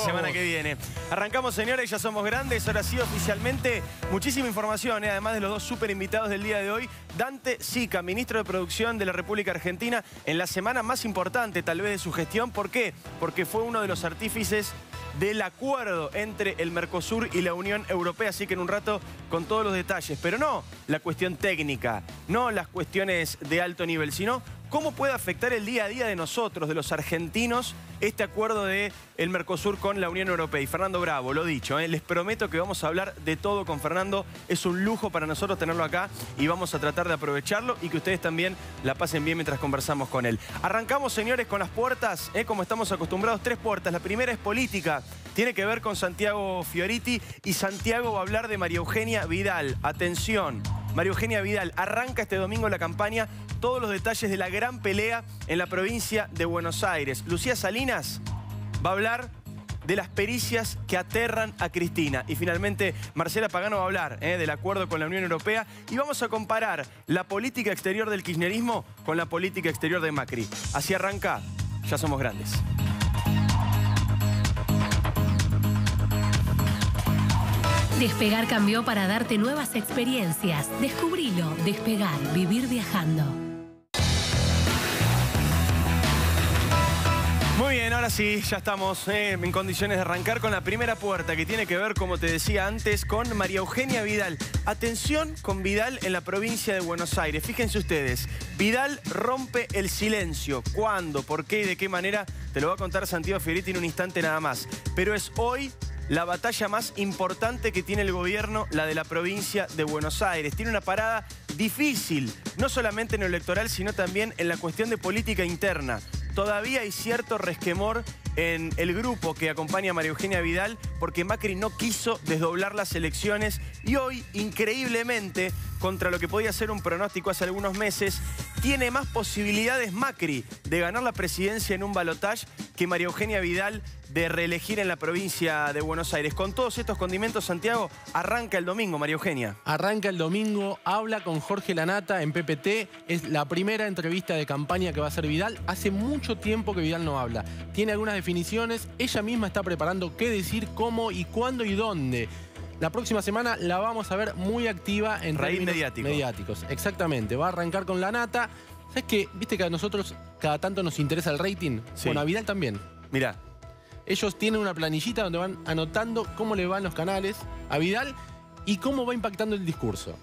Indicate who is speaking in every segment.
Speaker 1: semana que viene. Arrancamos, señores, ya somos grandes. Ahora sí, oficialmente, muchísima información, además de los dos súper invitados del día de hoy. Dante Sica, ministro de Producción de la República Argentina, en la semana más importante, tal vez, de su gestión. ¿Por qué? Porque fue uno de los artífices del acuerdo entre el Mercosur y la Unión Europea. Así que en un rato con todos los detalles. Pero no la cuestión técnica, no las cuestiones de alto nivel, sino cómo puede afectar el día a día de nosotros, de los argentinos, este acuerdo del Mercosur con la Unión Europea. Y Fernando Bravo, lo dicho, les prometo que vamos a hablar de todo con Fernando. Es un lujo para nosotros tenerlo acá y vamos a tratar de aprovecharlo y que ustedes también la pasen bien mientras conversamos con él. Arrancamos, señores, con las puertas, como estamos acostumbrados, 3 puertas. La primera es política. Tiene que ver con Santiago Fioriti y Santiago va a hablar de María Eugenia Vidal. Atención, María Eugenia Vidal arranca este domingo la campaña. Todos los detalles de la gran pelea en la provincia de Buenos Aires. Lucía Salinas va a hablar de las pericias que aterran a Cristina. Y finalmente Marcela Pagano va a hablar del acuerdo con la Unión Europea. Y vamos a comparar la política exterior del kirchnerismo con la política exterior de Macri. Así arranca Ya Somos Grandes.
Speaker 2: Despegar cambió para darte nuevas experiencias. Descubrilo. Despegar. Vivir viajando.
Speaker 1: Muy bien, ahora sí, ya estamos en condiciones de arrancar con la primera puerta que tiene que ver, como te decía antes, con María Eugenia Vidal. Atención con Vidal en la provincia de Buenos Aires. Fíjense ustedes, Vidal rompe el silencio. ¿Cuándo? ¿Por qué y de qué manera? Te lo va a contar Santiago Fioriti en un instante nada más. Pero es hoy la batalla más importante que tiene el gobierno, la de la provincia de Buenos Aires. Tiene una parada difícil, no solamente en lo electoral, sino también en la cuestión de política interna. Todavía hay cierto resquemor en el grupo que acompaña a María Eugenia Vidal porque Macri no quiso desdoblar las elecciones y hoy, increíblemente, contra lo que podía ser un pronóstico hace algunos meses, tiene más posibilidades Macri de ganar la presidencia en un balotaje que María Eugenia Vidal de reelegir en la provincia de Buenos Aires. Con todos estos condimentos, Santiago, arranca el domingo, María Eugenia.
Speaker 3: Arranca el domingo, habla con Jorge Lanata en PPT. Es la primera entrevista de campaña que va a hacer Vidal. Hace mucho tiempo que Vidal no habla. Tiene algunas definiciones. Ella misma está preparando qué decir, cómo y cuándo y dónde. La próxima semana la vamos a ver muy activa en términos mediáticos. Exactamente. Va a arrancar con Lanata. ¿Sabes qué? ¿Viste que a nosotros cada tanto nos interesa el rating? Sí. Bueno, a Vidal también.
Speaker 1: Mirá.
Speaker 3: Ellos tienen una planillita donde van anotando cómo le van los canales a Vidal y cómo va impactando el discurso.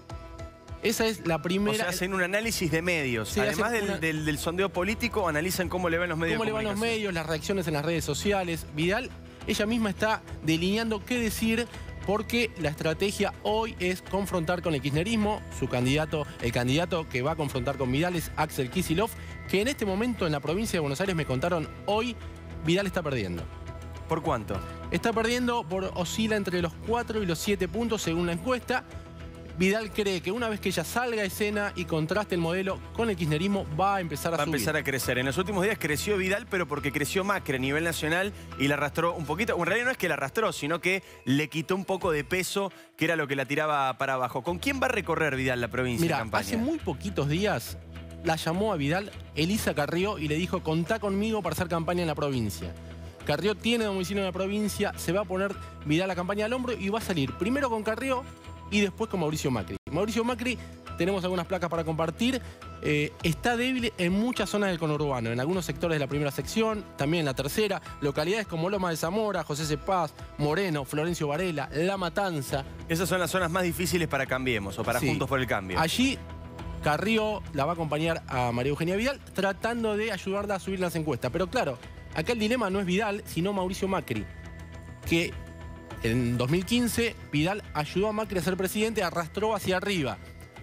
Speaker 3: Esa es la primera...
Speaker 1: O sea, hacen un análisis de medios. Sí, además del sondeo político, analizan cómo le van los medios de comunicación.
Speaker 3: Cómo le van los medios, las reacciones en las redes sociales. Vidal, ella misma está delineando qué decir porque la estrategia hoy es confrontar con el kirchnerismo. Su candidato, el candidato que va a confrontar con Vidal es Axel Kicillof, que en este momento en la provincia de Buenos Aires me contaron hoy, Vidal está perdiendo.
Speaker 1: ¿Por cuánto?
Speaker 3: Está perdiendo, oscila entre los 4 y los 7 puntos según la encuesta. Vidal cree que una vez que ella salga a escena y contraste el modelo con el kirchnerismo, va a empezar a subir.
Speaker 1: Va a empezar a crecer. En los últimos días creció Vidal, pero porque creció Macri a nivel nacional y la arrastró un poquito. En realidad no es que la arrastró, sino que le quitó un poco de peso, que era lo que la tiraba para abajo. ¿Con quién va a recorrer Vidal la provincia en campaña?
Speaker 3: Hace muy poquitos días la llamó a Vidal Elisa Carrió y le dijo: contá conmigo para hacer campaña en la provincia. Carrió tiene domicilio en la provincia, se va a poner Vidal la campaña al hombro y va a salir primero con Carrió y después con Mauricio Macri. Mauricio Macri, tenemos algunas placas para compartir, está débil en muchas zonas del conurbano, en algunos sectores de la primera sección, también en la tercera, localidades como Loma de Zamora, José C. Paz, Moreno, Florencio Varela, La Matanza.
Speaker 1: Esas son las zonas más difíciles para Cambiemos o para Juntos por el Cambio.
Speaker 3: Allí Carrió la va a acompañar a María Eugenia Vidal tratando de ayudarla a subir las encuestas. Pero claro, acá el dilema no es Vidal, sino Mauricio Macri, que en 2015 Vidal ayudó a Macri a ser presidente, arrastró hacia arriba.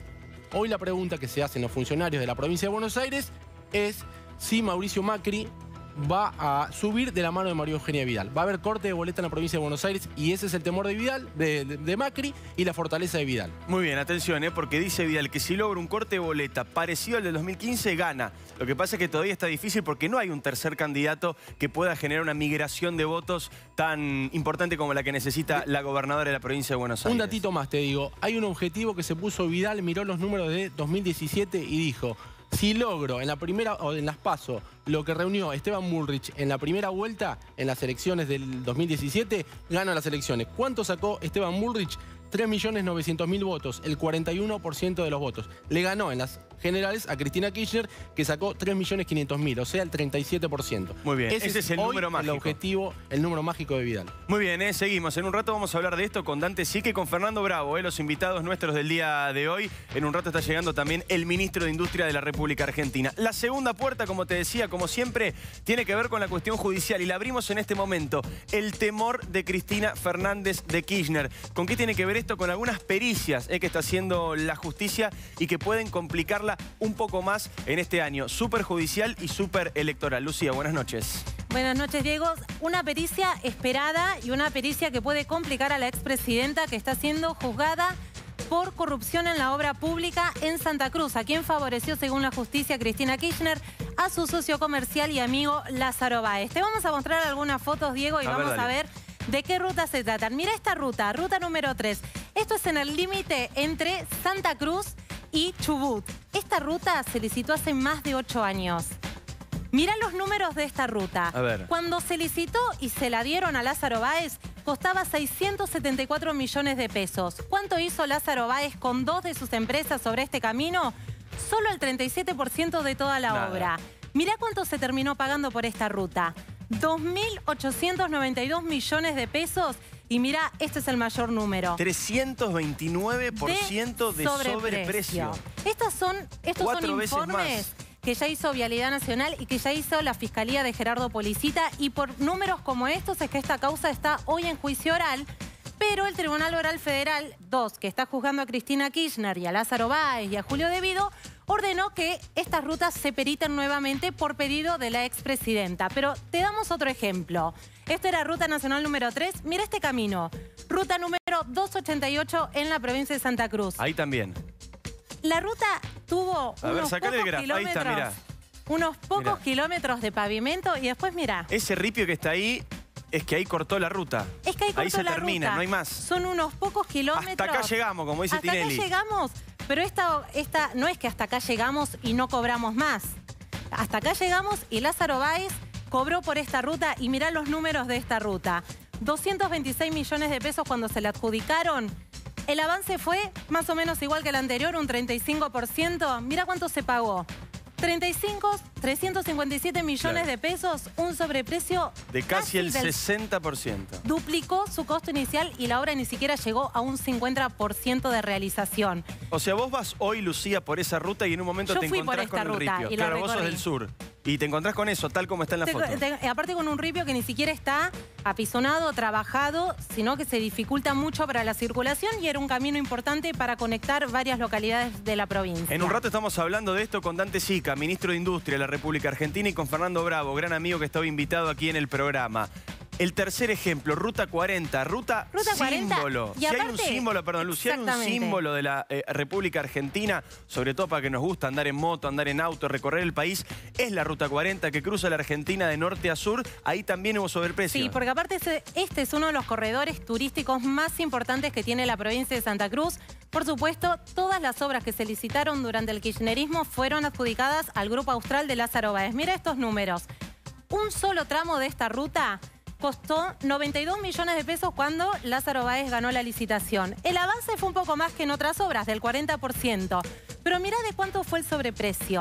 Speaker 3: Hoy la pregunta que se hacen los funcionarios de la provincia de Buenos Aires es si Mauricio Macri va a subir de la mano de María Eugenia Vidal. Va a haber corte de boleta en la provincia de Buenos Aires y ese es el temor de Vidal, de Macri y la fortaleza de Vidal.
Speaker 1: Muy bien, atención, porque dice Vidal que si logra un corte de boleta parecido al del 2015, gana. Lo que pasa es que todavía está difícil porque no hay un tercer candidato que pueda generar una migración de votos tan importante como la que necesita la gobernadora de la provincia de Buenos Aires.
Speaker 3: Un datito más te digo, hay un objetivo que se puso Vidal, miró los números de 2017 y dijo: Si logro en la primera o en las PASO lo que reunió Esteban Bullrich en la primera vuelta en las elecciones del 2017, gano las elecciones. ¿Cuánto sacó Esteban Bullrich? 3.900.000 votos, el 41% de los votos. Le ganó en las generales a Cristina Kirchner, que sacó 3.500.000, o sea, el 37%.
Speaker 1: Muy bien, ese es el número mágico.
Speaker 3: El objetivo, el número mágico de Vidal.
Speaker 1: Muy bien, seguimos. En un rato vamos a hablar de esto con Dante Sica y con Fernando Bravo, los invitados nuestros del día de hoy. En un rato está llegando también el ministro de Industria de la República Argentina. La segunda puerta, como te decía, como siempre, tiene que ver con la cuestión judicial y la abrimos en este momento. El temor de Cristina Fernández de Kirchner. ¿Con qué tiene que ver esto? Con algunas pericias que está haciendo la justicia y que pueden complicarla un poco más en este año súper judicial y súper electoral. Lucía, buenas noches.
Speaker 4: Buenas noches, Diego. Una pericia esperada y una pericia que puede complicar a la expresidenta que está siendo juzgada por corrupción en la obra pública en Santa Cruz, a quien favoreció, según la justicia, Cristina Kirchner, a su socio comercial y amigo Lázaro Báez. Te vamos a mostrar algunas fotos, Diego, y vamos a ver de qué ruta se tratan. Mira esta ruta, ruta número 3. Esto es en el límite entre Santa Cruz y Chubut. Esta ruta se licitó hace más de 8 años. Mira los números de esta ruta.
Speaker 1: A ver.
Speaker 4: Cuando se licitó y se la dieron a Lázaro Báez, costaba 674 millones de pesos. ¿Cuánto hizo Lázaro Báez con 2 de sus empresas sobre este camino? Solo el 37% de toda la obra. Mirá cuánto se terminó pagando por esta ruta. 2.892 millones de pesos. Y mira, este es el mayor número.
Speaker 1: 329% de sobreprecio.
Speaker 4: Estos son informes que ya hizo Vialidad Nacional y que ya hizo la Fiscalía de Gerardo Policita. Y por números como estos es que esta causa está hoy en juicio oral. Pero el Tribunal Oral Federal 2, que está juzgando a Cristina Kirchner y a Lázaro Báez y a Julio De Vido, ordenó que estas rutas se periten nuevamente por pedido de la expresidenta. Pero te damos otro ejemplo. Esto era Ruta Nacional número 3. Mira este camino. Ruta número 288 en la provincia de Santa Cruz.
Speaker 1: Ahí también.
Speaker 4: La ruta tuvo unos pocos kilómetros de pavimento y después mira.
Speaker 1: Ese ripio que está ahí es que ahí cortó la ruta.
Speaker 4: Es que ahí
Speaker 1: se termina, no hay más.
Speaker 4: Son unos pocos kilómetros.
Speaker 1: Hasta acá llegamos, como dice Tinelli.
Speaker 4: Hasta acá llegamos, pero esta no es que hasta acá llegamos y no cobramos más. Hasta acá llegamos y Lázaro Báez cobró por esta ruta y mirá los números de esta ruta. 226 millones de pesos cuando se la adjudicaron. El avance fue más o menos igual que el anterior, un 35%. Mirá cuánto se pagó. 357 millones de pesos, un sobreprecio
Speaker 1: de casi el 60%.
Speaker 4: Duplicó su costo inicial y la obra ni siquiera llegó a un 50% de realización.
Speaker 1: O sea, vos vas hoy, Lucía, por esa ruta y en un momento te encontrás con el ripio. Claro, vos sos del sur. Y te encontrás con eso, tal como está en la foto.
Speaker 4: Aparte con un ripio que ni siquiera está apisonado, trabajado, sino que se dificulta mucho para la circulación y era un camino importante para conectar varias localidades de la provincia.
Speaker 1: En un rato estamos hablando de esto con Dante Sica, ministro de Industria de la República Argentina, y con Fernando Bravo, gran amigo que estaba invitado aquí en el programa. El tercer ejemplo, Ruta 40, ruta símbolo.
Speaker 4: Y aparte,
Speaker 1: si hay un símbolo, perdón, Lucía, hay un símbolo de la República Argentina, sobre todo para que nos gusta andar en moto, andar en auto, recorrer el país, es la Ruta 40 que cruza la Argentina de norte a sur. Ahí también hubo sobreprecio.
Speaker 4: Sí, porque aparte este es uno de los corredores turísticos más importantes que tiene la provincia de Santa Cruz. Por supuesto, todas las obras que se licitaron durante el kirchnerismo fueron adjudicadas al Grupo Austral de Lázaro Báez. Mira estos números. Un solo tramo de esta ruta costó 92 millones de pesos cuando Lázaro Báez ganó la licitación. El avance fue un poco más que en otras obras, del 40%. Pero mirá de cuánto fue el sobreprecio.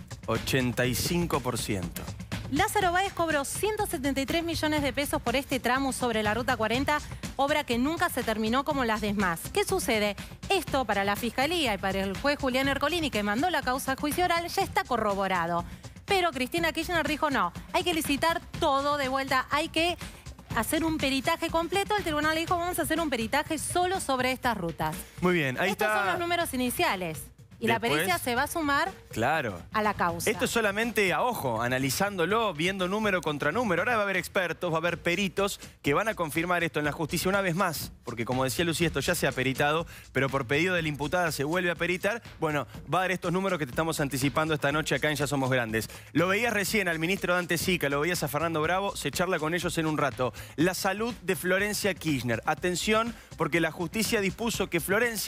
Speaker 1: 85%.
Speaker 4: Lázaro Báez cobró 173 millones de pesos por este tramo sobre la Ruta 40, obra que nunca se terminó como las demás. ¿Qué sucede? Esto para la Fiscalía y para el juez Julián Ercolini, que mandó la causa a juicio oral, ya está corroborado. Pero Cristina Kirchner dijo no, hay que licitar todo de vuelta, hay que hacer un peritaje completo. El tribunal le dijo vamos a hacer un peritaje solo sobre estas rutas.
Speaker 1: Muy bien, ahí
Speaker 4: Estos son los números iniciales. Y después, la pericia se va a sumar a la causa.
Speaker 1: Esto es solamente a ojo, analizándolo, viendo número contra número. Ahora va a haber expertos, va a haber peritos que van a confirmar esto en la justicia una vez más. Porque como decía Lucía, esto ya se ha peritado, pero por pedido de la imputada se vuelve a peritar. Bueno, va a haber estos números que te estamos anticipando esta noche acá en Ya Somos Grandes. Lo veías recién al ministro Dante Sica, lo veías a Fernando Bravo, se charla con ellos en un rato. La salud de Florencia Kirchner. Atención, porque la justicia dispuso que Florencia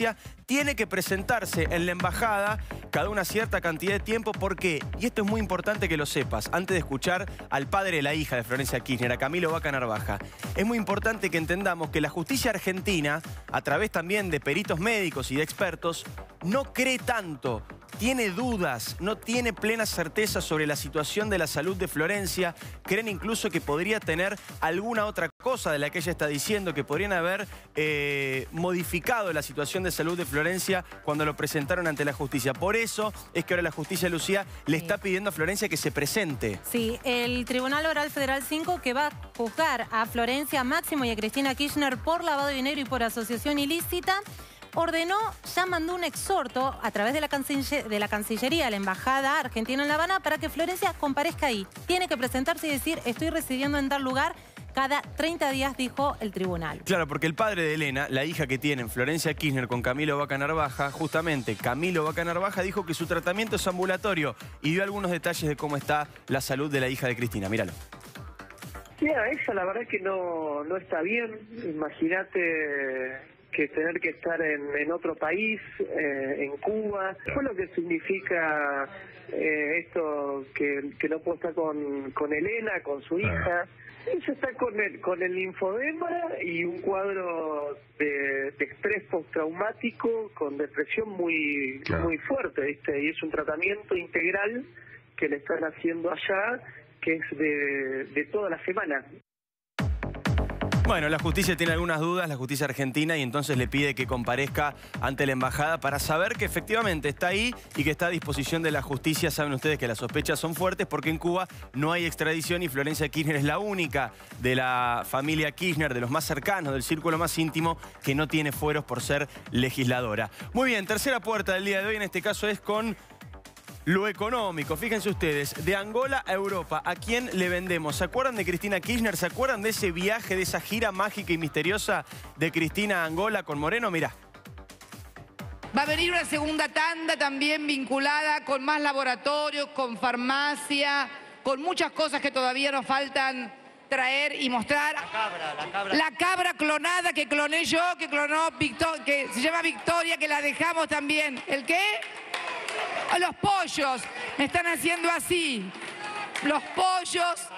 Speaker 1: tiene que presentarse en la embajada cada una cierta cantidad de tiempo. ¿Por qué? Y esto es muy importante que lo sepas, antes de escuchar al padre de la hija de Florencia Kirchner, a Camilo Vaca Narvaja. Es muy importante que entendamos que la justicia argentina, a través también de peritos médicos y de expertos, no cree tanto, tiene dudas, no tiene plena certeza sobre la situación de la salud de Florencia. Creen incluso que podría tener alguna otra cosa de la que ella está diciendo, que podrían haber modificado la situación de salud de Florencia cuando lo presentaron ante la justicia. Por eso es que ahora la justicia, Lucía, le está pidiendo a Florencia que se presente.
Speaker 4: Sí, el Tribunal Oral Federal 5, que va a juzgar a Florencia Máximo y a Cristina Kirchner por lavado de dinero y por asociación ilícita, ordenó, ya mandó un exhorto a través de la Cancillería, a la Embajada Argentina en La Habana, para que Florencia comparezca ahí. Tiene que presentarse y decir, estoy residiendo en tal lugar cada 30 días, dijo el tribunal.
Speaker 1: Claro, porque el padre de Elena, la hija que tienen Florencia Kirchner con Camilo Vaca Narvaja, justamente Camilo Vaca Narvaja dijo que su tratamiento es ambulatorio y dio algunos detalles de cómo está la salud de la hija de Cristina. Míralo.
Speaker 5: Mira, ella la verdad que no está bien. Imagínate que tener que estar en otro país, en Cuba. Fue lo que significa esto, que no puede estar con Elena, con su hija. Ella está con el linfodema y un cuadro de estrés postraumático con depresión muy fuerte, ¿viste? Y es un tratamiento integral que le están haciendo allá, que es de toda la semana.
Speaker 1: Bueno, la justicia tiene algunas dudas, la justicia argentina, y entonces le pide que comparezca ante la embajada para saber que efectivamente está ahí y que está a disposición de la justicia. Saben ustedes que las sospechas son fuertes porque en Cuba no hay extradición y Florencia Kirchner es la única de la familia Kirchner, de los más cercanos, del círculo más íntimo, que no tiene fueros por ser legisladora. Muy bien, tercera puerta del día de hoy, en este caso es con lo económico. Fíjense ustedes, de Angola a Europa, ¿a quién le vendemos? ¿Se acuerdan de Cristina Kirchner? ¿Se acuerdan de ese viaje, de esa gira mágica y misteriosa de Cristina a Angola con Moreno? Mirá.
Speaker 6: Va a venir una segunda tanda también vinculada con más laboratorios, con farmacia, con muchas cosas que todavía nos faltan traer y mostrar. La cabra clonada que cloné yo, que clonó que se llama Victoria, que la dejamos también. ¿El qué? Los pollos me están haciendo así. Los pollos.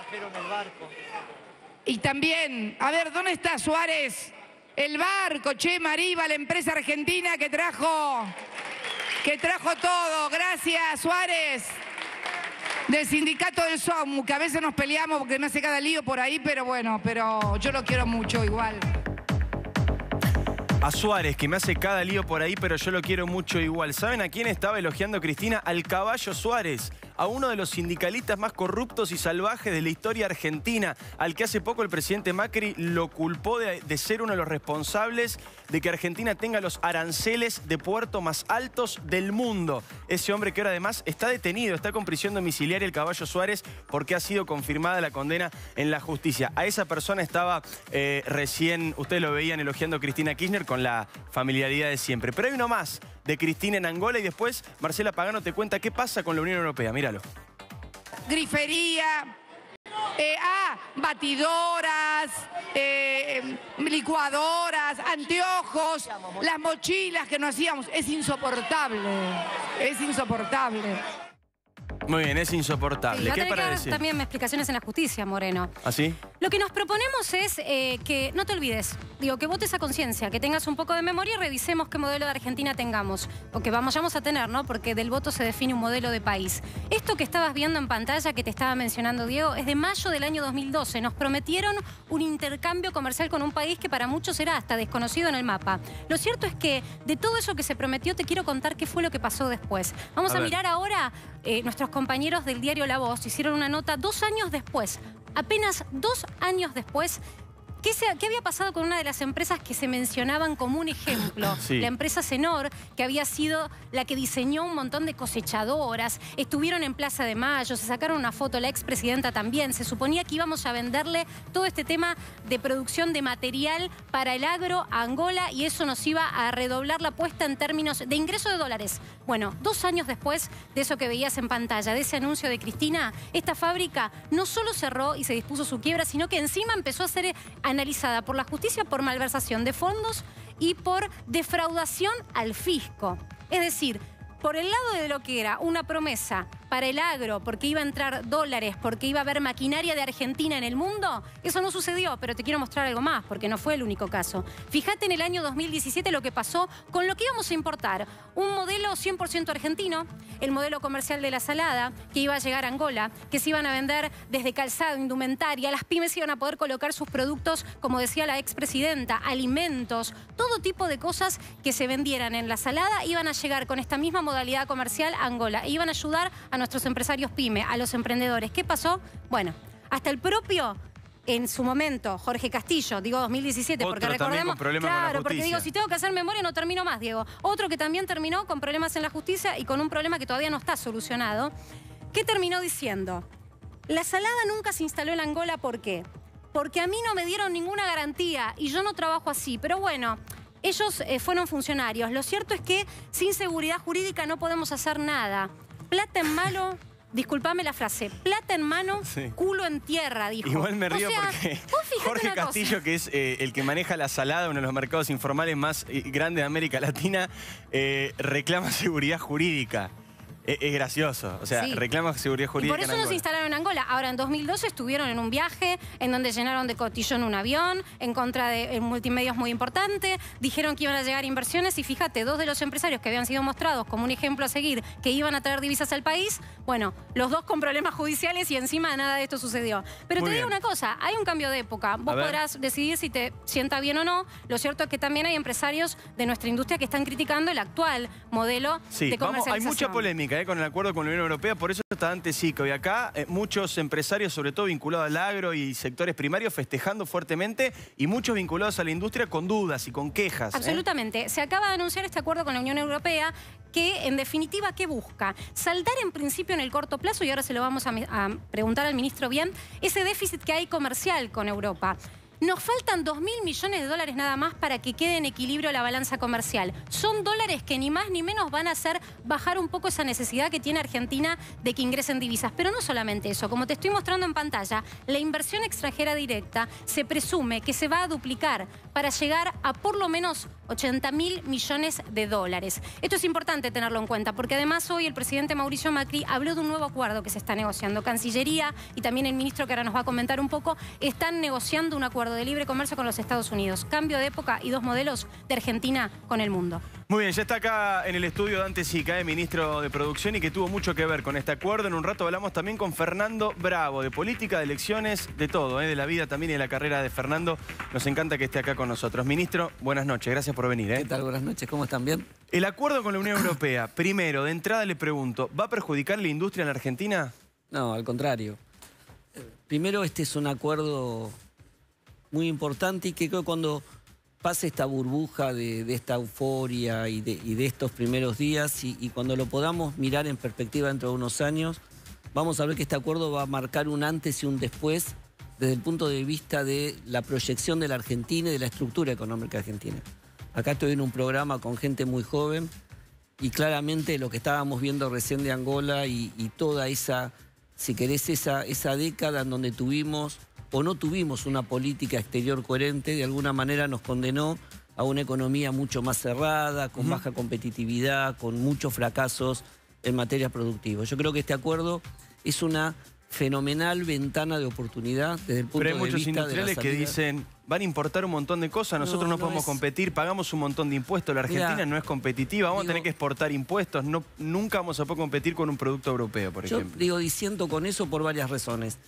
Speaker 6: Y también, a ver, ¿dónde está Suárez? El barco, Che Mariva, la empresa argentina que trajo todo. Gracias, Suárez. Del sindicato del SOMU, que a veces nos peleamos porque me hace cada lío por ahí, pero bueno, pero yo lo quiero mucho igual.
Speaker 1: A Suárez, que me hace cada lío por ahí, pero yo lo quiero mucho igual. ¿Saben a quién estaba elogiando Cristina? Al Caballo Suárez, a uno de los sindicalistas más corruptos y salvajes de la historia argentina, al que hace poco el presidente Macri lo culpó de ser uno de los responsables de que Argentina tenga los aranceles de puerto más altos del mundo. Ese hombre que ahora además está detenido, está con prisión domiciliaria, el Caballo Suárez, porque ha sido confirmada la condena en la justicia. A esa persona estaba recién, ustedes lo veían elogiando a Cristina Kirchner con la familiaridad de siempre. Pero hay uno más de Cristina en Angola y después Marcela Pagano te cuenta qué pasa con la Unión Europea. Míralo.
Speaker 6: Grifería, batidoras, licuadoras, anteojos, las mochilas que nos hacíamos. Es insoportable, es insoportable.
Speaker 1: Muy bien, es insoportable.
Speaker 7: Sí,
Speaker 1: ¿Qué para decir?
Speaker 7: También explicaciones en la justicia, Moreno.
Speaker 1: ¿Ah, sí?
Speaker 7: Lo que nos proponemos es que no te olvides. Digo, que votes a conciencia, que tengas un poco de memoria y revisemos qué modelo de Argentina tengamos. O que vayamos a tener, ¿no? Porque del voto se define un modelo de país. Esto que estabas viendo en pantalla, que te estaba mencionando Diego, es de mayo del año 2012. Nos prometieron un intercambio comercial con un país que para muchos era hasta desconocido en el mapa. Lo cierto es que de todo eso que se prometió, te quiero contar qué fue lo que pasó después. Vamos a mirar ahora, nuestros compañeros del diario La Voz hicieron una nota 2 años después, apenas 2 años después. ¿Qué había pasado con una de las empresas que se mencionaban como un ejemplo?
Speaker 1: Sí.
Speaker 7: La empresa Senor, que había sido la que diseñó un montón de cosechadoras, estuvieron en Plaza de Mayo, se sacaron una foto, la expresidenta también. Se suponía que íbamos a venderle todo este tema de producción de material para el agro a Angola y eso nos iba a redoblar la apuesta en términos de ingreso de dólares. Bueno, 2 años después de eso que veías en pantalla, de ese anuncio de Cristina, esta fábrica no solo cerró y se dispuso su quiebra, sino que encima empezó a ser analizada por la justicia por malversación de fondos y por defraudación al fisco. Es decir, por el lado de lo que era una promesa para el agro, porque iba a entrar dólares, porque iba a haber maquinaria de Argentina en el mundo, eso no sucedió, pero te quiero mostrar algo más, porque no fue el único caso. Fíjate en el año 2017 lo que pasó con lo que íbamos a importar. Un modelo 100% argentino, el modelo comercial de la salada, que iba a llegar a Angola, que se iban a vender desde calzado, indumentaria, las pymes iban a poder colocar sus productos, como decía la expresidenta, alimentos, todo tipo de cosas que se vendieran en la salada iban a llegar con esta misma modalidad comercial a Angola e iban a ayudar a nuestros empresarios pyme, a los emprendedores. ¿Qué pasó? Bueno, hasta el propio, en su momento, Jorge Castillo, digo 2017,
Speaker 1: Otro
Speaker 7: porque
Speaker 1: también
Speaker 7: recordemos...
Speaker 1: con problemas con la
Speaker 7: Claro, porque
Speaker 1: justicia.
Speaker 7: digo, si tengo que hacer memoria no termino más, Diego. Otro que también terminó con problemas en la justicia y con un problema que todavía no está solucionado. ¿Qué terminó diciendo? La salada nunca se instaló en Angola, ¿por qué? Porque a mí no me dieron ninguna garantía y yo no trabajo así, pero bueno... Ellos fueron funcionarios. Lo cierto es que sin seguridad jurídica no podemos hacer nada. Plata en mano, disculpame la frase, plata en mano,
Speaker 1: Sí.
Speaker 7: culo en tierra, dijo.
Speaker 1: Igual me río
Speaker 7: O sea,
Speaker 1: porque
Speaker 7: vos fijate
Speaker 1: Jorge
Speaker 7: una cosa.
Speaker 1: Castillo, que es el que maneja la salada, uno de los mercados informales más grandes de América Latina, reclama seguridad jurídica. Es gracioso, o sea,
Speaker 7: Sí.
Speaker 1: reclama seguridad
Speaker 7: Y
Speaker 1: jurídica.
Speaker 7: por eso
Speaker 1: en
Speaker 7: no se
Speaker 1: Angola.
Speaker 7: instalaron en Angola. Ahora, en 2012 estuvieron en un viaje en donde llenaron de cotillón un avión en contra de multimedios muy importante. Dijeron que iban a llegar inversiones y fíjate, dos de los empresarios que habían sido mostrados como un ejemplo a seguir, que iban a traer divisas al país, bueno, los dos con problemas judiciales y encima nada de esto sucedió. Pero
Speaker 1: Muy
Speaker 7: te digo
Speaker 1: bien.
Speaker 7: una cosa, hay un cambio de época. Vos
Speaker 1: A ver.
Speaker 7: podrás decidir si te sienta bien o no. Lo cierto es que también hay empresarios de nuestra industria que están criticando el actual modelo
Speaker 1: Sí,
Speaker 7: de
Speaker 1: vamos, hay
Speaker 7: comercialización.
Speaker 1: mucha polémica con el acuerdo con la Unión Europea, por eso está Dante Sica. Y acá muchos empresarios, sobre todo vinculados al agro y sectores primarios, festejando fuertemente y muchos vinculados a la industria con dudas y con quejas.
Speaker 7: Absolutamente. Se acaba de anunciar este acuerdo con la Unión Europea que, en definitiva, ¿qué busca? Saldar en principio en el corto plazo, y ahora se lo vamos a preguntar al ministro bien, ese déficit que hay comercial con Europa. Nos faltan 2.000 millones de dólares nada más para que quede en equilibrio la balanza comercial. Son dólares que ni más ni menos van a hacer bajar un poco esa necesidad que tiene Argentina de que ingresen divisas. Pero no solamente eso, como te estoy mostrando en pantalla, la inversión extranjera directa se presume que se va a duplicar para llegar a por lo menos 80.000 millones de dólares. Esto es importante tenerlo en cuenta porque además hoy el presidente Mauricio Macri habló de un nuevo acuerdo que se está negociando. Cancillería y también el ministro, que ahora nos va a comentar un poco, están negociando un acuerdo de libre comercio con los Estados Unidos. Cambio de época y dos modelos de Argentina con el mundo.
Speaker 1: Muy bien, ya está acá en el estudio Dante Sica, ministro de Producción, y que tuvo mucho que ver con este acuerdo. En un rato hablamos también con Fernando Bravo, de política, de elecciones, de todo, de la vida también y de la carrera de Fernando. Nos encanta que esté acá con nosotros. Ministro, buenas noches, gracias por venir.
Speaker 8: ¿Qué tal? Buenas noches, ¿cómo están? ¿Bien?
Speaker 1: El acuerdo con la Unión Europea, primero, de entrada le pregunto, ¿va a perjudicar la industria en la Argentina?
Speaker 8: No, al contrario. Primero, este es un acuerdo muy importante y que creo que cuando pase esta burbuja de esta euforia y de estos primeros días y cuando lo podamos mirar en perspectiva dentro de unos años, vamos a ver que este acuerdo va a marcar un antes y un después desde el punto de vista de la proyección de la Argentina y de la estructura económica argentina. Acá estoy en un programa con gente muy joven y claramente lo que estábamos viendo recién de Angola y toda esa, si querés, esa década en donde tuvimos o no tuvimos una política exterior coherente, de alguna manera nos condenó a una economía mucho más cerrada, con baja competitividad, con muchos fracasos en materia productiva. Yo creo que este acuerdo es una fenomenal ventana de oportunidad desde el punto
Speaker 1: Pero hay
Speaker 8: de
Speaker 1: muchos
Speaker 8: vista de la
Speaker 1: industriales que
Speaker 8: salida.
Speaker 1: dicen, van a importar un montón de cosas, nosotros no podemos competir, pagamos un montón de impuestos, la Argentina
Speaker 8: Mirá,
Speaker 1: no es competitiva, vamos a tener que exportar impuestos, nunca vamos a poder competir con un producto europeo, por
Speaker 8: Yo
Speaker 1: ejemplo.
Speaker 8: digo diciendo con eso por varias razones.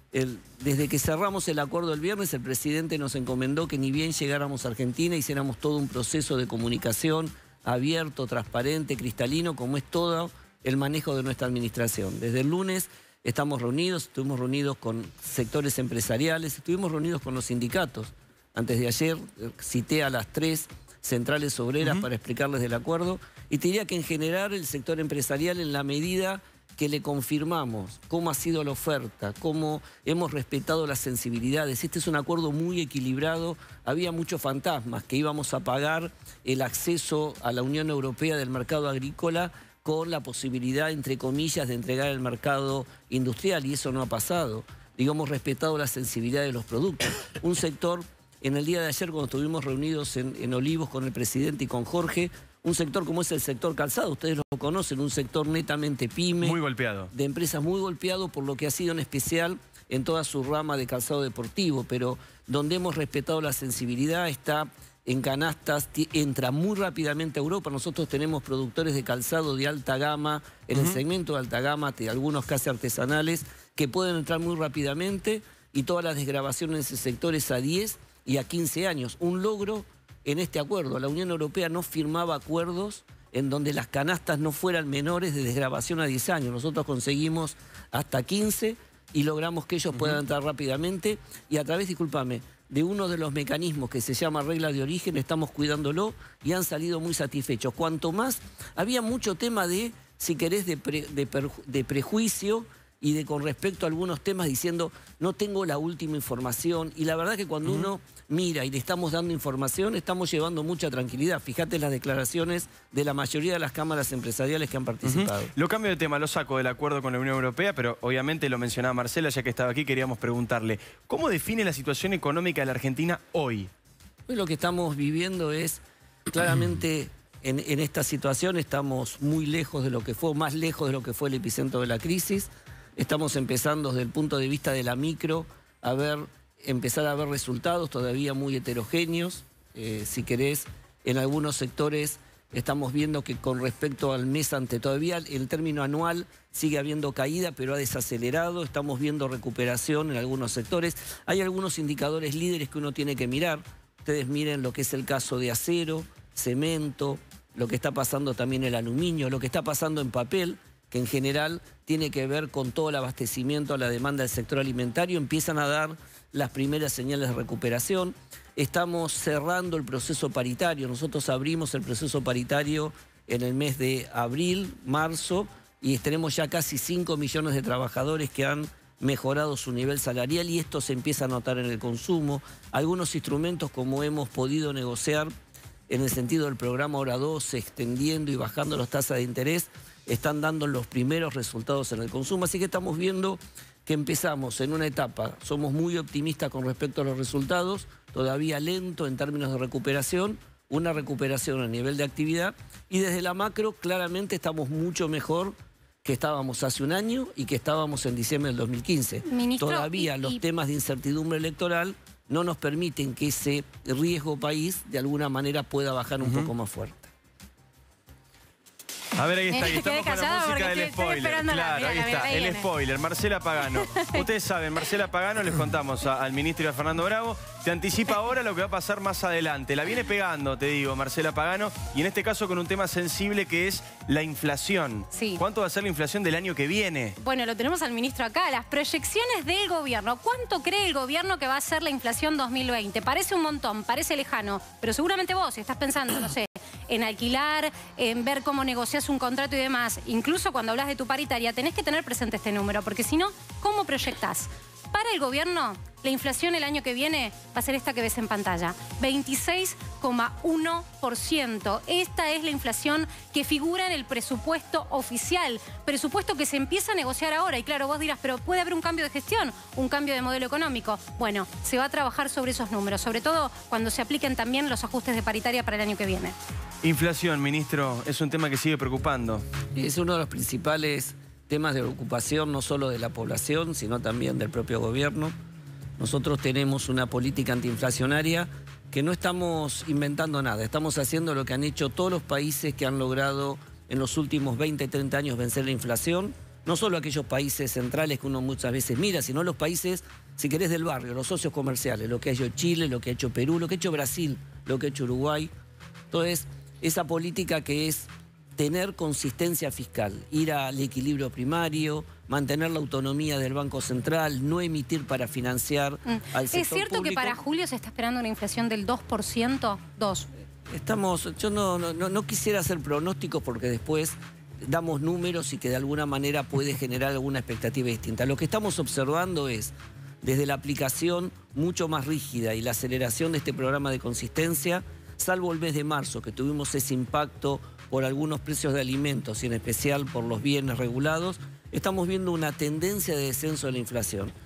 Speaker 8: Desde que cerramos el acuerdo el viernes, el presidente nos encomendó que ni bien llegáramos a Argentina, hiciéramos todo un proceso de comunicación abierto, transparente, cristalino, como es todo el manejo de nuestra administración. Desde el lunes estuvimos reunidos con sectores empresariales, estuvimos reunidos con los sindicatos. Antes de ayer cité a las 3 centrales obreras para explicarles del acuerdo y te diría que en general el sector empresarial, en la medida que le confirmamos cómo ha sido la oferta, cómo hemos respetado las sensibilidades. Este es un acuerdo muy equilibrado. Había muchos fantasmas, que íbamos a pagar el acceso a la Unión Europea del mercado agrícola con la posibilidad, entre comillas, de entregar el mercado industrial, y eso no ha pasado. Digamos, respetado la sensibilidad de los productos. Un sector en el día de ayer cuando estuvimos reunidos en Olivos con el presidente y con Jorge, un sector como es el sector calzado, ustedes lo conocen, un sector netamente pyme.
Speaker 1: Muy golpeado.
Speaker 8: De empresas muy golpeado por lo que ha sido en especial en toda su rama de calzado deportivo, pero donde hemos respetado la sensibilidad está en canastas, entra muy rápidamente a Europa. Nosotros tenemos productores de calzado de alta gama, en el segmento de alta gama, algunos casi artesanales, que pueden entrar muy rápidamente y todas las desgravaciones en ese sector es a 10 y a 15 años. Un logro en este acuerdo. La Unión Europea no firmaba acuerdos en donde las canastas no fueran menores de desgravación a 10 años. Nosotros conseguimos hasta 15 y logramos que ellos puedan entrar rápidamente y a través, discúlpame, de uno de los mecanismos que se llama regla de origen, estamos cuidándolo y han salido muy satisfechos. Cuanto más, había mucho tema de, si querés, de prejuicio y de con respecto a algunos temas diciendo no tengo la última información, y la verdad que cuando uno mira y le estamos dando información estamos llevando mucha tranquilidad. Fíjate las declaraciones de la mayoría de las cámaras empresariales que han participado.
Speaker 1: Lo cambio de tema, lo saco del acuerdo con la Unión Europea, pero obviamente lo mencionaba Marcela, ya que estaba aquí queríamos preguntarle, ¿cómo define la situación económica de la Argentina hoy?
Speaker 8: Hoy lo que estamos viviendo es claramente en esta situación estamos muy lejos de lo que fue, más lejos de lo que fue el epicentro de la crisis. Estamos empezando desde el punto de vista de la micro a empezar a ver resultados todavía muy heterogéneos. Si querés, en algunos sectores estamos viendo que con respecto al mes ante todavía el término anual sigue habiendo caída, pero ha desacelerado. Estamos viendo recuperación en algunos sectores. Hay algunos indicadores líderes que uno tiene que mirar. Ustedes miren lo que es el caso de acero, cemento, lo que está pasando también en el aluminio, lo que está pasando en papel, que en general tiene que ver con todo el abastecimiento a la demanda del sector alimentario. Empiezan a dar las primeras señales de recuperación. Estamos cerrando el proceso paritario. Nosotros abrimos el proceso paritario en el mes de abril, marzo, y tenemos ya casi 5 millones de trabajadores que han mejorado su nivel salarial y esto se empieza a notar en el consumo. Algunos instrumentos como hemos podido negociar en el sentido del programa Hora 12, extendiendo y bajando las tasas de interés, están dando los primeros resultados en el consumo. Así que estamos viendo que empezamos en una etapa, somos muy optimistas con respecto a los resultados, todavía lento en términos de recuperación, una recuperación a nivel de actividad, y desde la macro claramente estamos mucho mejor que estábamos hace un año y que estábamos en diciembre del 2015.
Speaker 7: Ministro,
Speaker 8: todavía los temas de incertidumbre electoral no nos permiten que ese riesgo país de alguna manera pueda bajar un poco más fuerte.
Speaker 1: A ver, ahí está, ahí
Speaker 7: Me quedé
Speaker 1: estamos con la
Speaker 7: callada
Speaker 1: música
Speaker 7: porque
Speaker 1: del
Speaker 7: estoy
Speaker 1: spoiler.
Speaker 7: esperando
Speaker 1: Claro, ahí está,
Speaker 7: ahí
Speaker 1: el
Speaker 7: viene.
Speaker 1: spoiler, Marcela Pagano. Ustedes saben, Marcela Pagano, les contamos al ministro y a Fernando Bravo, te anticipa ahora lo que va a pasar más adelante. La viene pegando, te digo, Marcela Pagano, y en este caso con un tema sensible que es la inflación.
Speaker 7: Sí.
Speaker 1: ¿Cuánto va a ser la inflación del año que viene?
Speaker 7: Bueno, lo tenemos al ministro acá. Las proyecciones del gobierno. ¿Cuánto cree el gobierno que va a ser la inflación 2020? Parece un montón, parece lejano, pero seguramente vos, si estás pensando, no sé, en alquilar, en ver cómo negociás un contrato y demás, incluso cuando hablas de tu paritaria, tenés que tener presente este número, porque si no, ¿cómo proyectás? Para el gobierno, la inflación el año que viene va a ser esta que ves en pantalla, 26,1%. Esta es la inflación que figura en el presupuesto oficial, presupuesto que se empieza a negociar ahora. Y claro, vos dirás, pero puede haber un cambio de gestión, un cambio de modelo económico. Bueno, se va a trabajar sobre esos números, sobre todo cuando se apliquen también los ajustes de paritaria para el año que viene.
Speaker 1: Inflación, ministro, es un tema que sigue preocupando.
Speaker 8: Es uno de los principales temas de ocupación, no solo de la población, sino también del propio gobierno. Nosotros tenemos una política antiinflacionaria que no estamos inventando nada. Estamos haciendo lo que han hecho todos los países que han logrado en los últimos 20, 30 años vencer la inflación. No solo aquellos países centrales que uno muchas veces mira, sino los países, si querés, del barrio, los socios comerciales, lo que ha hecho Chile, lo que ha hecho Perú, lo que ha hecho Brasil, lo que ha hecho Uruguay. Entonces, esa política que es tener consistencia fiscal, ir al equilibrio primario, mantener la autonomía del Banco Central, no emitir para financiar al sector
Speaker 7: ¿Es cierto
Speaker 8: público.
Speaker 7: que para julio se está esperando una inflación del 2%? 2.
Speaker 8: Yo no quisiera hacer pronósticos porque después damos números y que de alguna manera puede generar alguna expectativa distinta. Lo que estamos observando es, desde la aplicación mucho más rígida y la aceleración de este programa de consistencia, salvo el mes de marzo, que tuvimos ese impacto por algunos precios de alimentos y en especial por los bienes regulados, estamos viendo una tendencia de descenso de la inflación.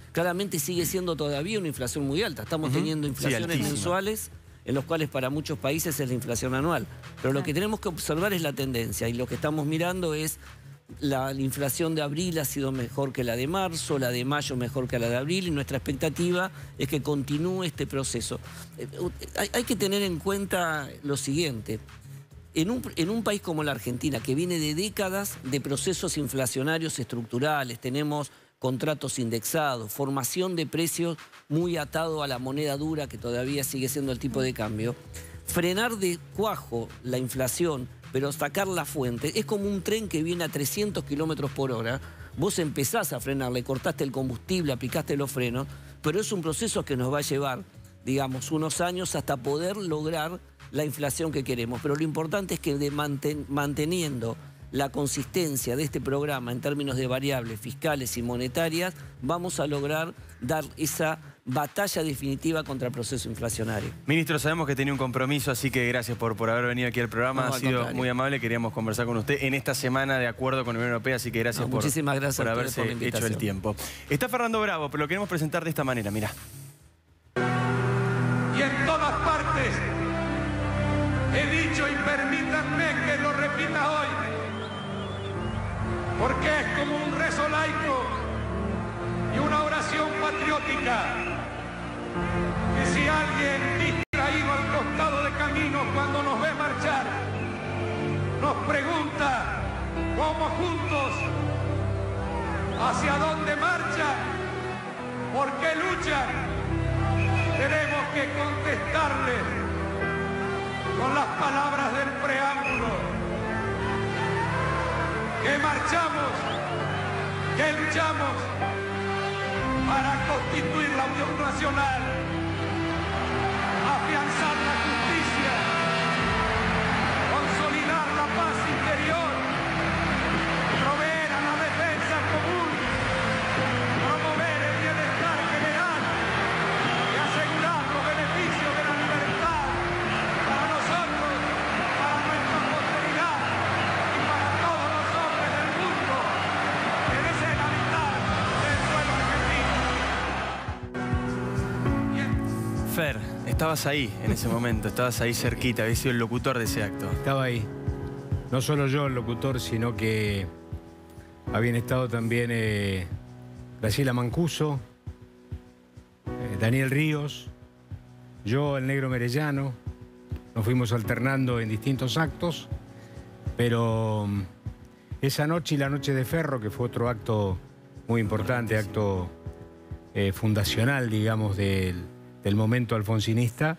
Speaker 8: claramente sigue siendo todavía una inflación muy alta. Estamos teniendo inflaciones mensuales en los cuales para muchos países es la inflación anual. Pero lo que tenemos que observar es la tendencia, y lo que estamos mirando es la inflación de abril ha sido mejor que la de marzo, la de mayo mejor que la de abril, y nuestra expectativa es que continúe este proceso. Hay que tener en cuenta lo siguiente. En un país como la Argentina, que viene de décadas de procesos inflacionarios estructurales, tenemos contratos indexados, formación de precios muy atado a la moneda dura, que todavía sigue siendo el tipo de cambio. Frenar de cuajo la inflación, pero sacar la fuente, es como un tren que viene a 300 kilómetros por hora. Vos empezás a frenar, le cortaste el combustible, aplicaste los frenos, pero es un proceso que nos va a llevar, digamos, unos años hasta poder lograr la inflación que queremos. Pero lo importante es que manteniendo la consistencia de este programa en términos de variables fiscales y monetarias, vamos a lograr dar esa batalla definitiva contra el proceso inflacionario.
Speaker 1: Ministro, sabemos que tenía un compromiso, así que gracias por haber venido aquí al programa. Ha sido muy amable, queríamos conversar con usted en esta semana de acuerdo con la Unión Europea, así que gracias
Speaker 8: muchísimas gracias
Speaker 1: por haberse hecho el tiempo. Está Fernando Bravo, pero lo queremos presentar de esta manera, mirá.
Speaker 9: Y en todas partes he dicho, y permítanme que lo repita hoy, porque es como un rezo laico y una oración patriótica, que si alguien distraído al costado de camino cuando nos ve marchar, nos pregunta cómo juntos, hacia dónde marchan, por qué luchan, tenemos que contestarle con las palabras del preámbulo, que marchamos, que luchamos para constituir la Unión Nacional, afianzar la justicia, consolidar la paz interior, proveer a la defensa común, promover el bienestar general y asegurar los beneficios de la libertad para nosotros, para nuestra posteridad y para todos los hombres del mundo que deseen habitar el suelo argentino.
Speaker 1: Fer, estabas ahí en ese momento, estabas ahí cerquita, habías sido el locutor de ese acto.
Speaker 10: Estaba ahí. No solo yo el locutor, sino que habían estado también Graciela Mancuso, Daniel Ríos, yo, el Negro Merellano. Nos fuimos alternando en distintos actos, pero esa noche y la noche de Ferro, que fue otro acto muy importante, acto fundacional, digamos, del momento alfonsinista,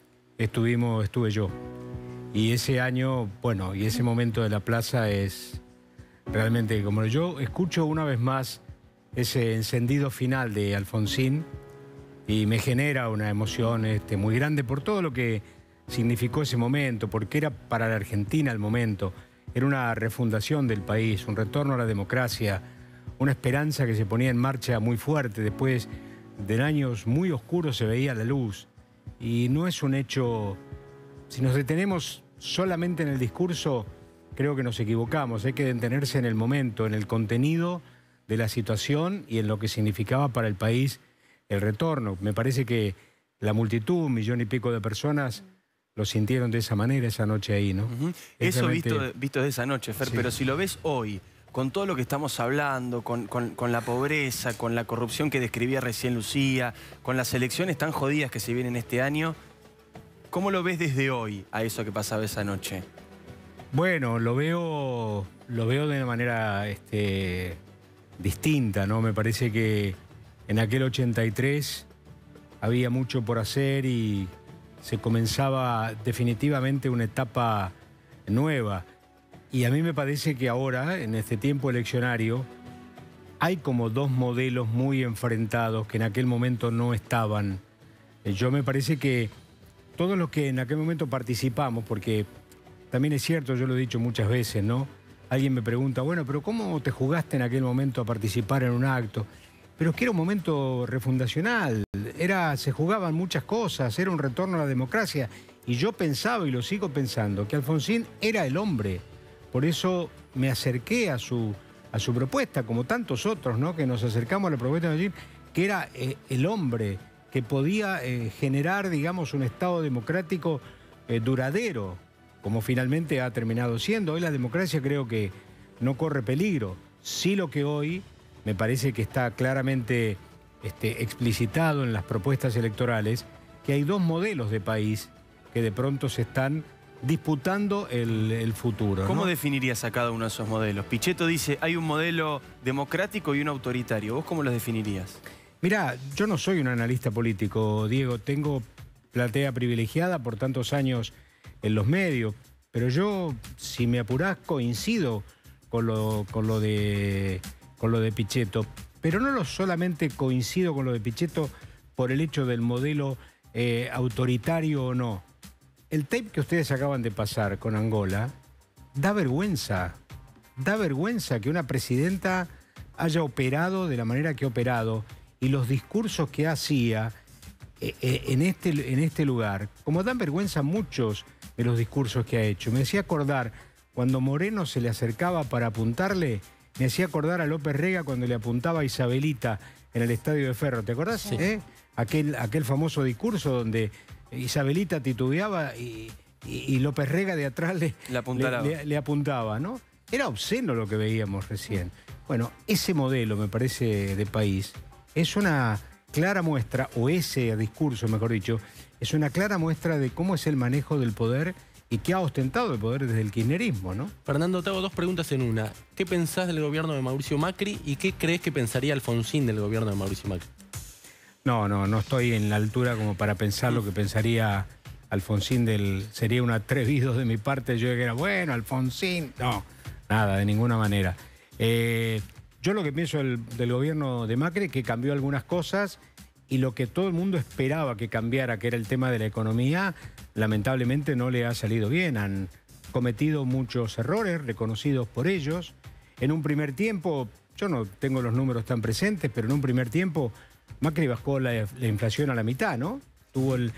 Speaker 10: estuve yo. Y ese año, bueno, y ese momento de la plaza es realmente, como yo escucho una vez más ese encendido final de Alfonsín, y me genera una emoción muy grande por todo lo que significó ese momento, porque era para la Argentina el momento. Era una refundación del país, un retorno a la democracia, una esperanza que se ponía en marcha muy fuerte. Después de años muy oscuros se veía la luz. Y no es un hecho... Si nos detenemos solamente en el discurso, creo que nos equivocamos. Hay que detenerse en el momento, en el contenido de la situación y en lo que significaba para el país el retorno. Me parece que la multitud, 1 millón y pico de personas, lo sintieron de esa manera esa noche ahí, ¿no?
Speaker 1: Eso visto de esa noche, Fer, sí. Pero si lo ves hoy, con todo lo que estamos hablando, con la pobreza, con la corrupción que describía recién Lucía, con las elecciones tan jodidas que se vienen este año, ¿cómo lo ves desde hoy a eso que pasaba esa noche?
Speaker 10: Bueno, lo veo de una manera distinta, ¿no? Me parece que en aquel 83 había mucho por hacer y se comenzaba definitivamente una etapa nueva. Y a mí me parece que ahora, en este tiempo eleccionario, hay como dos modelos muy enfrentados que en aquel momento no estaban. Yo me parece que todos los que en aquel momento participamos, porque también es cierto, yo lo he dicho muchas veces, ¿no? Alguien me pregunta, bueno, pero ¿cómo te jugaste en aquel momento a participar en un acto? Pero es que era un momento refundacional, se jugaban muchas cosas, era un retorno a la democracia. Y yo pensaba, y lo sigo pensando, que Alfonsín era el hombre. Por eso me acerqué a su propuesta, como tantos otros, ¿no? Que nos acercamos a la propuesta de Alfonsín, que era el hombre que podía generar, digamos, un Estado democrático duradero, como finalmente ha terminado siendo. Hoy la democracia creo que no corre peligro. Sí, lo que hoy me parece que está claramente explicitado en las propuestas electorales, que hay dos modelos de país que de pronto se están disputando el futuro, ¿no?
Speaker 1: ¿Cómo definirías a cada uno de esos modelos? Pichetto dice, hay un modelo democrático y un autoritario. ¿Vos cómo los definirías?
Speaker 10: Mirá, yo no soy un analista político, Diego. Tengo platea privilegiada por tantos años en los medios, pero yo, si me apurás, coincido con lo de Pichetto. Pero no solamente coincido con lo de Pichetto por el hecho del modelo autoritario o no. El tape que ustedes acaban de pasar con Angola da vergüenza. Da vergüenza que una presidenta haya operado de la manera que ha operado y los discursos que hacía en este lugar. Como dan vergüenza muchos de los discursos que ha hecho. Me hacía acordar cuando Moreno se le acercaba para apuntarle, me hacía acordar a López Rega cuando le apuntaba a Isabelita en el Estadio de Ferro. ¿Te acordás?
Speaker 1: Sí.
Speaker 10: Aquel famoso discurso donde Isabelita titubeaba y López Rega de atrás le apuntaba, ¿no? Era obsceno lo que veíamos recién. Bueno, ese modelo, me parece, de país es una clara muestra, o ese discurso, mejor dicho, es una clara muestra de cómo es el manejo del poder y que ha ostentado el poder desde el kirchnerismo, ¿no?
Speaker 3: Fernando, te hago dos preguntas en una. ¿Qué pensás del gobierno de Mauricio Macri y qué crees que pensaría Alfonsín del gobierno de Mauricio Macri?
Speaker 10: No estoy en la altura como para pensar lo que pensaría Alfonsín sería un atrevido de mi parte, yo dijera, bueno, Alfonsín, no, nada, de ninguna manera. Yo lo que pienso del gobierno de Macri, que cambió algunas cosas y lo que todo el mundo esperaba que cambiara, que era el tema de la economía, lamentablemente no le ha salido bien. Han cometido muchos errores reconocidos por ellos. En un primer tiempo, yo no tengo los números tan presentes, pero en un primer tiempo Macri bajó la inflación a la mitad, ¿no? Tuvo creo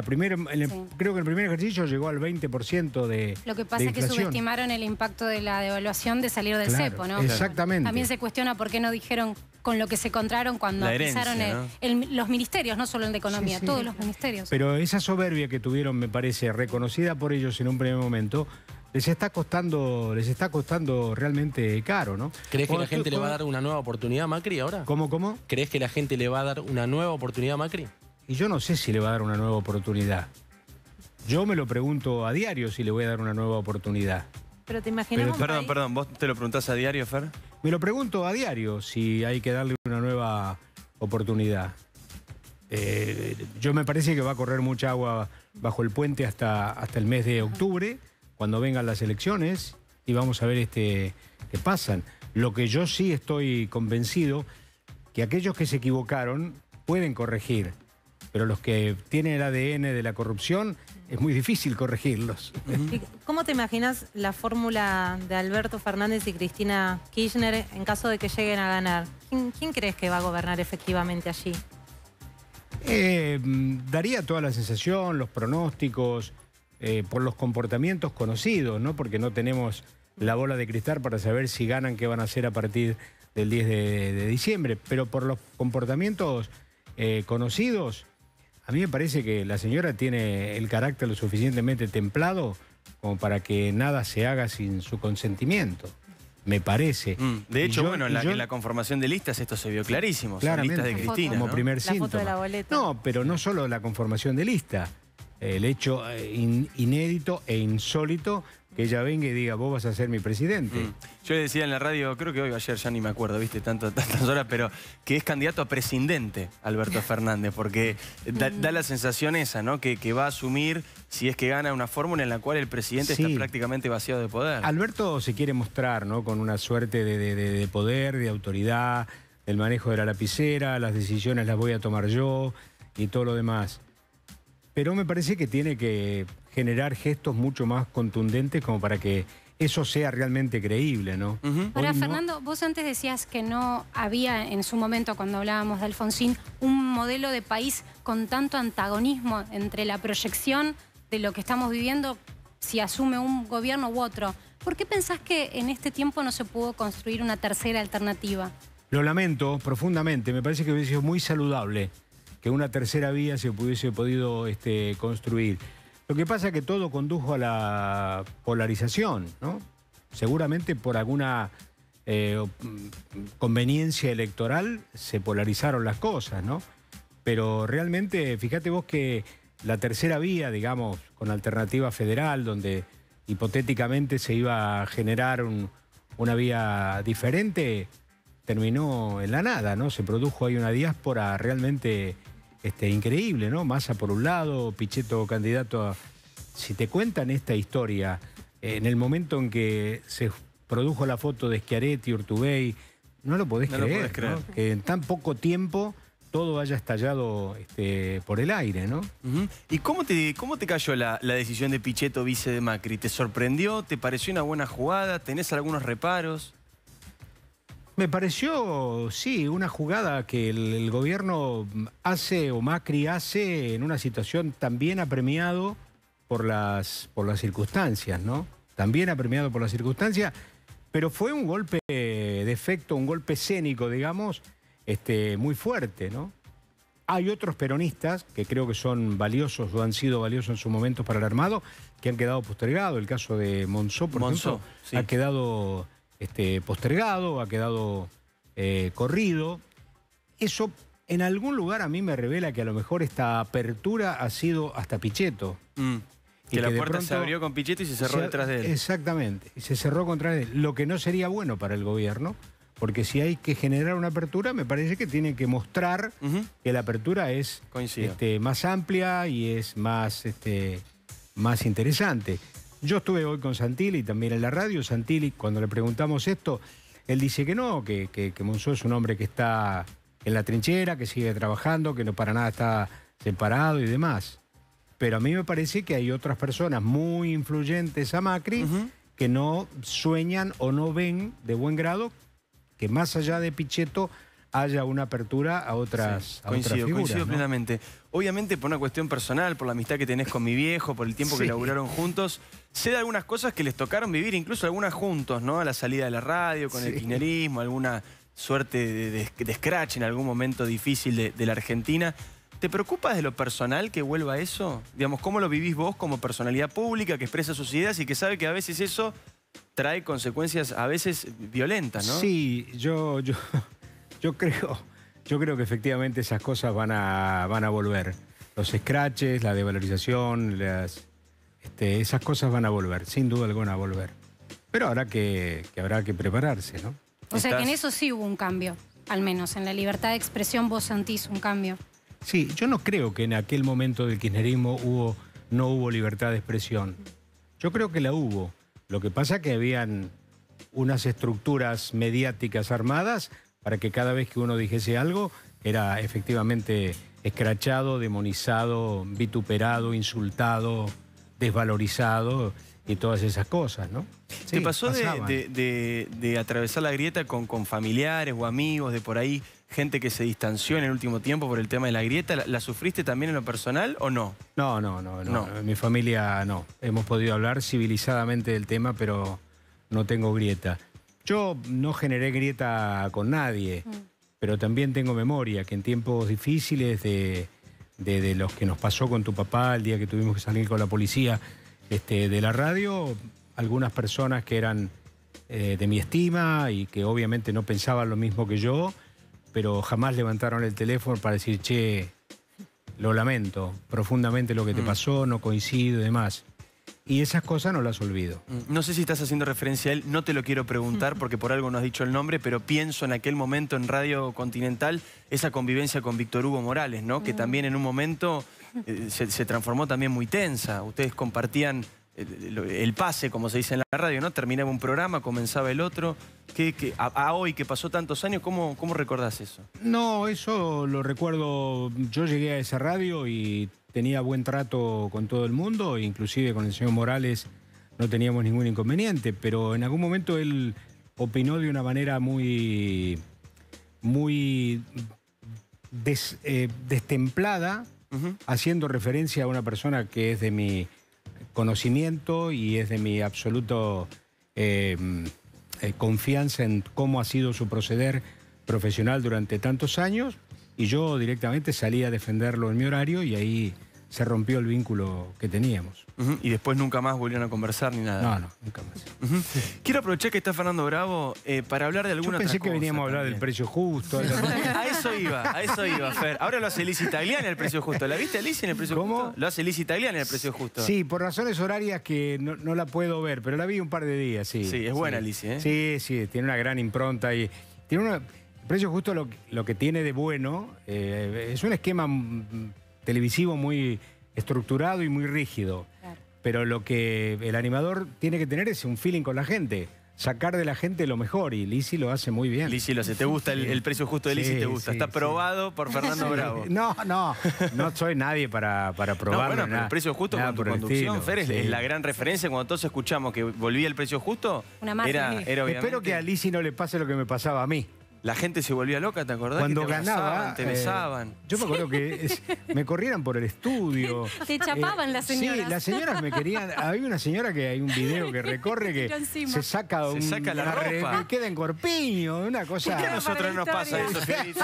Speaker 10: que el primer ejercicio llegó al 20% de
Speaker 7: Lo que pasa es que subestimaron el impacto de la devaluación de salir del
Speaker 10: Claro,
Speaker 7: cepo, ¿no?
Speaker 10: Exactamente.
Speaker 7: También se cuestiona por qué no dijeron con lo que se encontraron cuando
Speaker 1: La herencia,
Speaker 7: pisaron los ministerios, no solo el de Economía,
Speaker 10: Sí.
Speaker 7: todos los ministerios.
Speaker 10: Pero esa soberbia que tuvieron, me parece, reconocida por ellos en un primer momento, les está costando realmente caro, ¿no?
Speaker 3: ¿Crees que la gente le va a dar una nueva oportunidad a Macri ahora?
Speaker 10: ¿Cómo?
Speaker 3: ¿Crees que la gente le va a dar una nueva oportunidad a Macri?
Speaker 10: Y yo no sé si le va a dar una nueva oportunidad. Yo me lo pregunto a diario si le voy a dar una nueva oportunidad.
Speaker 4: Pero te imaginas
Speaker 1: Perdón, ¿vos te lo preguntás a diario, Fer?
Speaker 10: Me lo pregunto a diario si hay que darle una nueva oportunidad. Yo me parece que va a correr mucha agua bajo el puente hasta el mes de octubre, cuando vengan las elecciones, y vamos a ver qué pasan. Lo que yo sí estoy convencido, que aquellos que se equivocaron pueden corregir, pero los que tienen el ADN de la corrupción es muy difícil corregirlos.
Speaker 4: ¿Cómo te imaginas la fórmula de Alberto Fernández y Cristina Kirchner en caso de que lleguen a ganar? ¿Quién crees que va a gobernar efectivamente allí?
Speaker 10: Daría toda la sensación, los pronósticos, por los comportamientos conocidos, ¿no? Porque no tenemos la bola de cristal para saber si ganan, qué van a hacer a partir del 10 de diciembre. Pero por los comportamientos conocidos, a mí me parece que la señora tiene el carácter lo suficientemente templado como para que nada se haga sin su consentimiento. Me parece.
Speaker 1: De hecho, en la conformación de listas esto se vio clarísimo.
Speaker 10: Claramente,
Speaker 1: Son listas de Cristina,
Speaker 10: como
Speaker 1: ¿no?
Speaker 10: primer
Speaker 4: La
Speaker 10: síntoma.
Speaker 4: foto de la boleta.
Speaker 10: No, pero no solo la conformación de lista. El hecho inédito e insólito que ella venga y diga, vos vas a ser mi presidente.
Speaker 1: Yo le decía en la radio, creo que hoy o ayer, ya ni me acuerdo, viste, tantas horas, pero que es candidato a presidente Alberto Fernández, porque da la sensación esa, ¿no? Que va a asumir, si es que gana, una fórmula en la cual el presidente está prácticamente vaciado de poder.
Speaker 10: Alberto se quiere mostrar, ¿no? Con una suerte de poder, de autoridad, el manejo de la lapicera, las decisiones las voy a tomar yo y todo lo demás. Pero me parece que tiene que generar gestos mucho más contundentes como para que eso sea realmente creíble, ¿no?
Speaker 7: Ahora, Fernando, vos antes decías que no había en su momento, cuando hablábamos de Alfonsín, un modelo de país con tanto antagonismo entre la proyección de lo que estamos viviendo, si asume un gobierno u otro. ¿Por qué pensás que en este tiempo no se pudo construir una tercera alternativa?
Speaker 10: Lo lamento profundamente, me parece que hubiese sido muy saludable que una tercera vía se hubiese podido construir. Lo que pasa es que todo condujo a la polarización, ¿no? Seguramente por alguna conveniencia electoral se polarizaron las cosas, ¿no? Pero realmente, fíjate vos que la tercera vía, digamos, con alternativa federal, donde hipotéticamente se iba a generar una vía diferente, terminó en la nada, ¿no? Se produjo ahí una diáspora realmente increíble, ¿no? Massa por un lado, Pichetto candidato a... Si te cuentan esta historia, en el momento en que se produjo la foto de Schiaretti, Urtubey, no lo podés creer, ¿no? Que en tan poco tiempo todo haya estallado por el aire, ¿no?
Speaker 1: ¿Y cómo te cayó la decisión de Pichetto vice de Macri? ¿Te sorprendió? ¿Te pareció una buena jugada? ¿Tenés algunos reparos?
Speaker 10: Me pareció, sí, una jugada que el gobierno hace o Macri hace en una situación también apremiado por las circunstancias, ¿no? También apremiado por las circunstancias, pero fue un golpe de efecto, un golpe escénico, digamos, muy fuerte, ¿no? Hay otros peronistas que creo que son valiosos o han sido valiosos en su momento para el armado, que han quedado postergados. El caso de Monzó, por ejemplo, sí, ha quedado postergado, ha quedado corrido. Eso en algún lugar a mí me revela que a lo mejor esta apertura ha sido hasta Pichetto.
Speaker 1: Que la puerta se abrió con Pichetto y se cerró detrás de él.
Speaker 10: Exactamente, y se cerró contra él. Lo que no sería bueno para el gobierno, porque si hay que generar una apertura, me parece que tiene que mostrar que la apertura es más amplia y es más interesante. Yo estuve hoy con Santilli también en la radio. Santilli, cuando le preguntamos esto, él dice que no, que Monzó es un hombre que está en la trinchera, que sigue trabajando, que no para nada está separado y demás. Pero a mí me parece que hay otras personas muy influyentes a Macri que no sueñan o no ven de buen grado que más allá de Pichetto haya una apertura a otras figuras.
Speaker 1: Coincido
Speaker 10: ¿no?
Speaker 1: plenamente. Obviamente por una cuestión personal, por la amistad que tenés con mi viejo, por el tiempo que laburaron juntos, sé de algunas cosas que les tocaron vivir, incluso algunas juntos, ¿no? A la salida de la radio, con el kirchnerismo, alguna suerte de scratch en algún momento difícil de la Argentina. ¿Te preocupa desde lo personal que vuelva eso? Digamos, ¿cómo lo vivís vos como personalidad pública que expresa sus ideas y que sabe que a veces eso trae consecuencias a veces violentas, ¿no?
Speaker 10: Sí, yo creo que efectivamente esas cosas van a volver. Los scratches, la devalorización, esas cosas van a volver, sin duda alguna a volver. Pero habrá que prepararse, ¿no?
Speaker 7: O sea que en eso sí hubo un cambio, al menos en la libertad de expresión vos sentís un cambio.
Speaker 10: Sí, yo no creo que en aquel momento del kirchnerismo no hubo libertad de expresión. Yo creo que la hubo. Lo que pasa es que habían unas estructuras mediáticas armadas para que cada vez que uno dijese algo era efectivamente escrachado, demonizado, vituperado, insultado, desvalorizado y todas esas cosas, ¿no?
Speaker 1: ¿Te pasó de atravesar la grieta con familiares o amigos de por ahí, gente que se distanció en el último tiempo por el tema de la grieta? ¿La sufriste también en lo personal o no?
Speaker 10: No. En mi familia no. Hemos podido hablar civilizadamente del tema, pero no tengo grieta. Yo no generé grieta con nadie, pero también tengo memoria que en tiempos difíciles de los que nos pasó con tu papá, el día que tuvimos que salir con la policía de la radio, algunas personas que eran de mi estima y que obviamente no pensaban lo mismo que yo, pero jamás levantaron el teléfono para decir, che, lo lamento profundamente lo que te pasó, no coincido y demás. Y esas cosas no las olvido.
Speaker 1: No sé si estás haciendo referencia a él, no te lo quiero preguntar porque por algo no has dicho el nombre, pero pienso en aquel momento en Radio Continental, esa convivencia con Víctor Hugo Morales, ¿no? Que también en un momento se transformó también muy tensa. Ustedes compartían el pase, como se dice en la radio, ¿no? Terminaba un programa, comenzaba el otro. A hoy, que pasó tantos años, ¿cómo recordás eso?
Speaker 10: No, eso lo recuerdo. Yo llegué a esa radio y tenía buen trato con todo el mundo, inclusive con el señor Morales no teníamos ningún inconveniente, pero en algún momento él opinó de una manera muy destemplada, haciendo referencia a una persona que es de mi conocimiento y es de mi absoluto confianza en cómo ha sido su proceder profesional durante tantos años y yo directamente salí a defenderlo en mi horario y ahí se rompió el vínculo que teníamos.
Speaker 1: Y después nunca más volvieron a conversar ni nada.
Speaker 10: No, nunca más.
Speaker 1: Quiero aprovechar que está Fernando Bravo para hablar de alguna
Speaker 10: Yo pensé
Speaker 1: otra
Speaker 10: que
Speaker 1: cosa
Speaker 10: veníamos a hablar
Speaker 1: también.
Speaker 10: del precio justo.
Speaker 1: A eso iba, Fer. Ahora lo hace Lizzy Tagliani el precio justo. ¿La viste, Lizzy, en el precio
Speaker 10: ¿Cómo?
Speaker 1: justo? Lo hace Lizzy Tagliani en el precio justo.
Speaker 10: Sí, por razones horarias que no la puedo ver, pero la vi un par de días, sí.
Speaker 1: Sí, es buena,
Speaker 10: sí.
Speaker 1: Lizzy, ¿eh?
Speaker 10: Sí, tiene una gran impronta y tiene una... Precio justo lo que tiene de bueno es un esquema televisivo muy estructurado y muy rígido. Claro. Pero lo que el animador tiene que tener es un feeling con la gente. Sacar de la gente lo mejor y Lizzy lo hace muy bien.
Speaker 1: Lizzy lo hace. ¿Te gusta el precio justo de Lizzy? ¿Te gusta?
Speaker 10: Sí,
Speaker 1: Está probado por Fernando Bravo.
Speaker 10: No soy nadie para probarlo.
Speaker 1: No, bueno, pero el precio justo con tu conducción, Fer, es la gran referencia. Cuando todos escuchamos que volvía el precio justo,
Speaker 7: una magia.
Speaker 1: Era obviamente...
Speaker 10: Espero que a Lizzy no le pase lo que me pasaba a mí.
Speaker 1: La gente se volvía loca, ¿te acordás?
Speaker 10: Cuando
Speaker 1: que te
Speaker 10: ganaba,
Speaker 1: abrazaban, te besaban.
Speaker 10: Yo me acuerdo que me corrieran por el estudio.
Speaker 7: Te chapaban las señoras.
Speaker 10: Sí, las señoras me querían. Había una señora que hay un video que recorre que se saca
Speaker 1: la ropa.
Speaker 10: Que queda en corpiño, una cosa.
Speaker 1: ¿Por qué a nosotros no nos pasa eso, Feliz?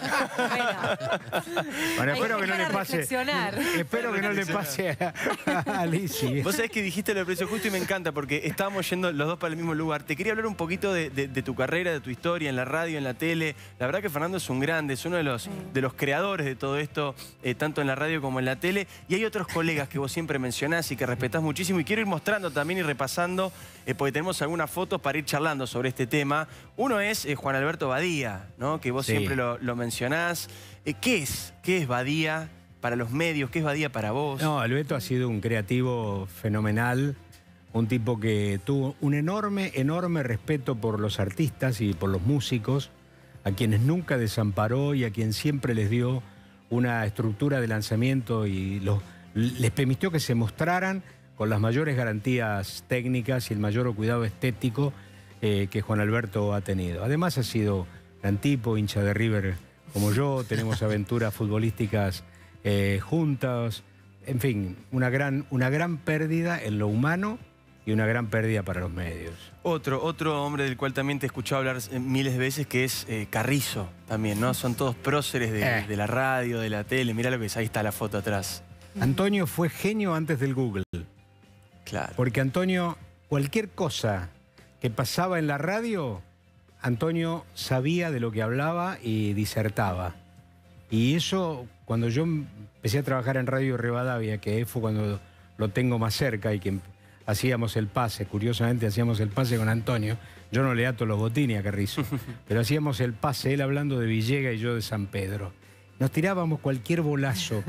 Speaker 10: Bueno, espero que no le pase. Espero que no le pase a Lizzy.
Speaker 1: Vos sabés que dijiste lo del precio justo y me encanta porque estábamos yendo los dos para el mismo lugar. Te quería hablar un poquito de tu carrera, de tu historia en la radio, en la tele. La verdad que Fernando es un grande, es uno de los creadores de todo esto, tanto en la radio como en la tele. Y hay otros colegas que vos siempre mencionás y que respetás muchísimo. Y quiero ir mostrando también y repasando, porque tenemos algunas fotos para ir charlando sobre este tema. Uno es Juan Alberto Badía, ¿no? Que vos siempre lo mencionás. ¿Qué es Badía para los medios? ¿Qué es Badía para vos?
Speaker 10: No, Alberto ha sido un creativo fenomenal. Un tipo que tuvo un enorme respeto por los artistas y por los músicos, a quienes nunca desamparó y a quien siempre les dio una estructura de lanzamiento y les permitió que se mostraran con las mayores garantías técnicas y el mayor cuidado estético que Juan Alberto ha tenido. Además ha sido gran tipo, hincha de River como yo, tenemos aventuras futbolísticas juntas, en fin, una gran pérdida en lo humano y una gran pérdida para los medios.
Speaker 1: Otro hombre del cual también te he escuchado hablar miles de veces, que es Carrizo también, ¿no? Son todos próceres de la radio, de la tele. Mirá lo que es, ahí está la foto atrás.
Speaker 10: Antonio fue genio antes del Google.
Speaker 1: Claro.
Speaker 10: Porque Antonio, cualquier cosa que pasaba en la radio, Antonio sabía de lo que hablaba y disertaba. Y eso, cuando yo empecé a trabajar en Radio Rivadavia, que fue cuando lo tengo más cerca y que hacíamos el pase, curiosamente hacíamos el pase con Antonio. Yo no le ato los botines a Carrizo, pero hacíamos el pase, él hablando de Villegas y yo de San Pedro. Nos tirábamos cualquier bolazo,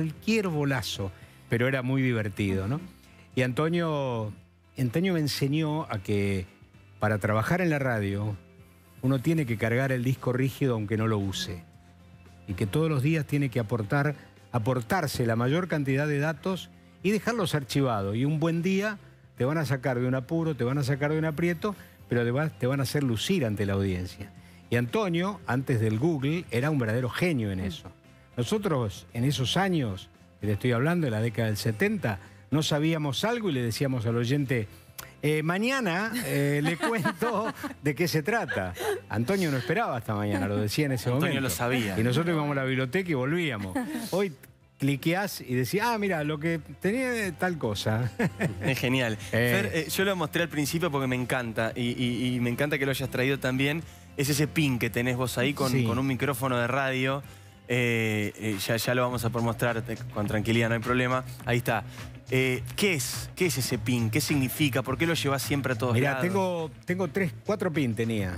Speaker 10: pero era muy divertido, ¿no? Y Antonio me enseñó a que para trabajar en la radio uno tiene que cargar el disco rígido aunque no lo use. Y que todos los días tiene que aportarse la mayor cantidad de datos y dejarlos archivados. Y un buen día te van a sacar de un apuro, te van a sacar de un aprieto, pero te van a hacer lucir ante la audiencia. Y Antonio, antes del Google, era un verdadero genio en eso. Nosotros, en esos años, que te estoy hablando, de la década del 70, no sabíamos algo y le decíamos al oyente, mañana le cuento de qué se trata. Antonio no esperaba hasta mañana, lo decía en ese momento.
Speaker 1: Antonio lo sabía.
Speaker 10: Y nosotros íbamos a la biblioteca y volvíamos. Hoy cliqueás y decís, mira, lo que tenía de tal cosa.
Speaker 1: Es genial. Fer, yo lo mostré al principio porque me encanta y me encanta que lo hayas traído también. Es ese pin que tenés vos ahí con un micrófono de radio. Ya lo vamos a poder mostrar con tranquilidad, no hay problema. Ahí está. ¿Qué es ese pin? ¿Qué significa? ¿Por qué lo llevas siempre a todos lados?
Speaker 10: Mirá, tengo 4 pin tenía.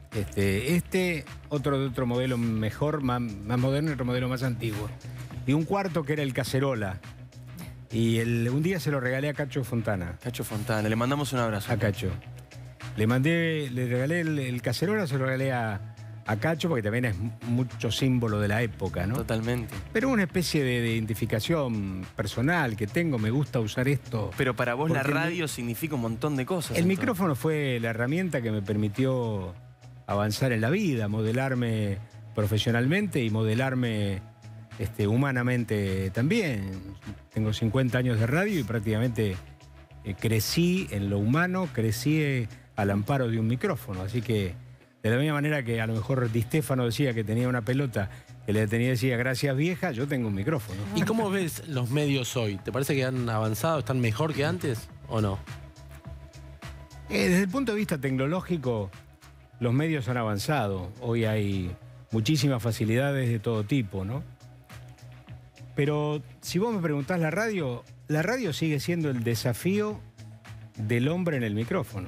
Speaker 10: Otro de otro modelo mejor, más moderno y otro modelo más antiguo. Y un cuarto que era el Cacerola. Y un día se lo regalé a Cacho Fontana.
Speaker 1: Cacho Fontana, le mandamos un abrazo.
Speaker 10: A Cacho. Le regalé el Cacerola, se lo regalé a Cacho, porque también es mucho símbolo de la época, ¿no?
Speaker 1: Totalmente.
Speaker 10: Pero una especie de identificación personal que tengo, me gusta usar esto.
Speaker 1: Pero para vos la radio significa un montón de cosas.
Speaker 10: El micrófono fue la herramienta que me permitió avanzar en la vida, modelarme profesionalmente y modelarme humanamente también. Tengo 50 años de radio y prácticamente crecí en lo humano, crecí al amparo de un micrófono. Así que De la misma manera que a lo mejor Di Stéfano decía que tenía una pelota que le decía gracias vieja, yo tengo un micrófono.
Speaker 3: ¿Y cómo ves los medios hoy? ¿Te parece que han avanzado, están mejor que antes o no?
Speaker 10: Desde el punto de vista tecnológico, los medios han avanzado. Hoy hay muchísimas facilidades de todo tipo, ¿no? Pero si vos me preguntás la radio sigue siendo el desafío del hombre en el micrófono.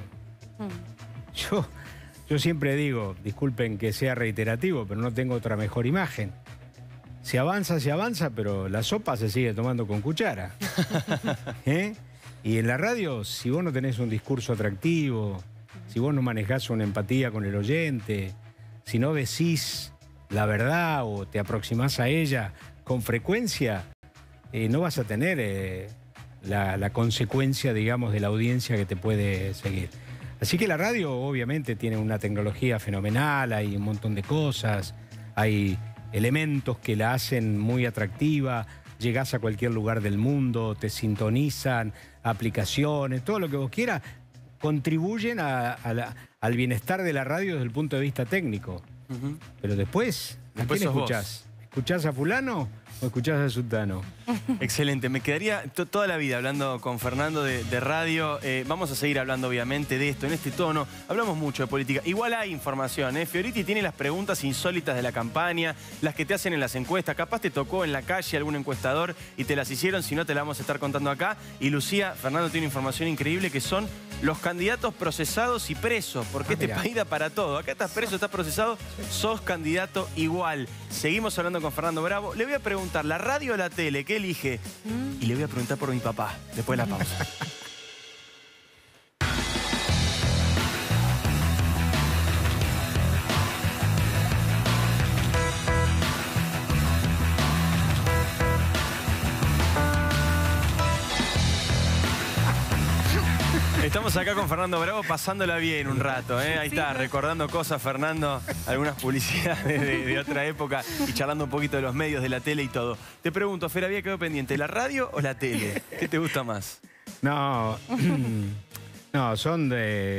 Speaker 10: Yo siempre digo, disculpen que sea reiterativo, pero no tengo otra mejor imagen. Se avanza, pero la sopa se sigue tomando con cuchara. Y en la radio, si vos no tenés un discurso atractivo, si vos no manejás una empatía con el oyente, si no decís la verdad o te aproximás a ella con frecuencia, no vas a tener la consecuencia, digamos, de la audiencia que te puede seguir. Así que la radio obviamente tiene una tecnología fenomenal, hay un montón de cosas, hay elementos que la hacen muy atractiva, llegás a cualquier lugar del mundo, te sintonizan, aplicaciones, todo lo que vos quieras, contribuyen al bienestar de la radio desde el punto de vista técnico. Pero después, ¿a quién escuchás? ¿Escuchás a fulano o escuchás a sultano?
Speaker 1: Excelente, me quedaría toda la vida hablando con Fernando de radio. Vamos a seguir hablando obviamente de esto, en este tono. Hablamos mucho de política. Igual hay información, Fioriti tiene las preguntas insólitas de la campaña, las que te hacen en las encuestas. Capaz te tocó en la calle algún encuestador y te las hicieron, si no te la vamos a estar contando acá. Y Lucía, Fernando tiene información increíble que son los candidatos procesados y presos, porque este país da para todo. Acá estás preso, estás procesado, sos candidato igual. Seguimos hablando con Fernando Bravo. Le voy a preguntar, ¿la radio o la tele? ¿Qué elige? Y le voy a preguntar por mi papá, después de la pausa. Estamos acá con Fernando Bravo pasándola bien un rato, Ahí está, recordando cosas, Fernando, algunas publicidades de otra época y charlando un poquito de los medios, de la tele y todo. Te pregunto, Fer, había quedado pendiente, ¿la radio o la tele? ¿Qué te gusta más?
Speaker 10: No, son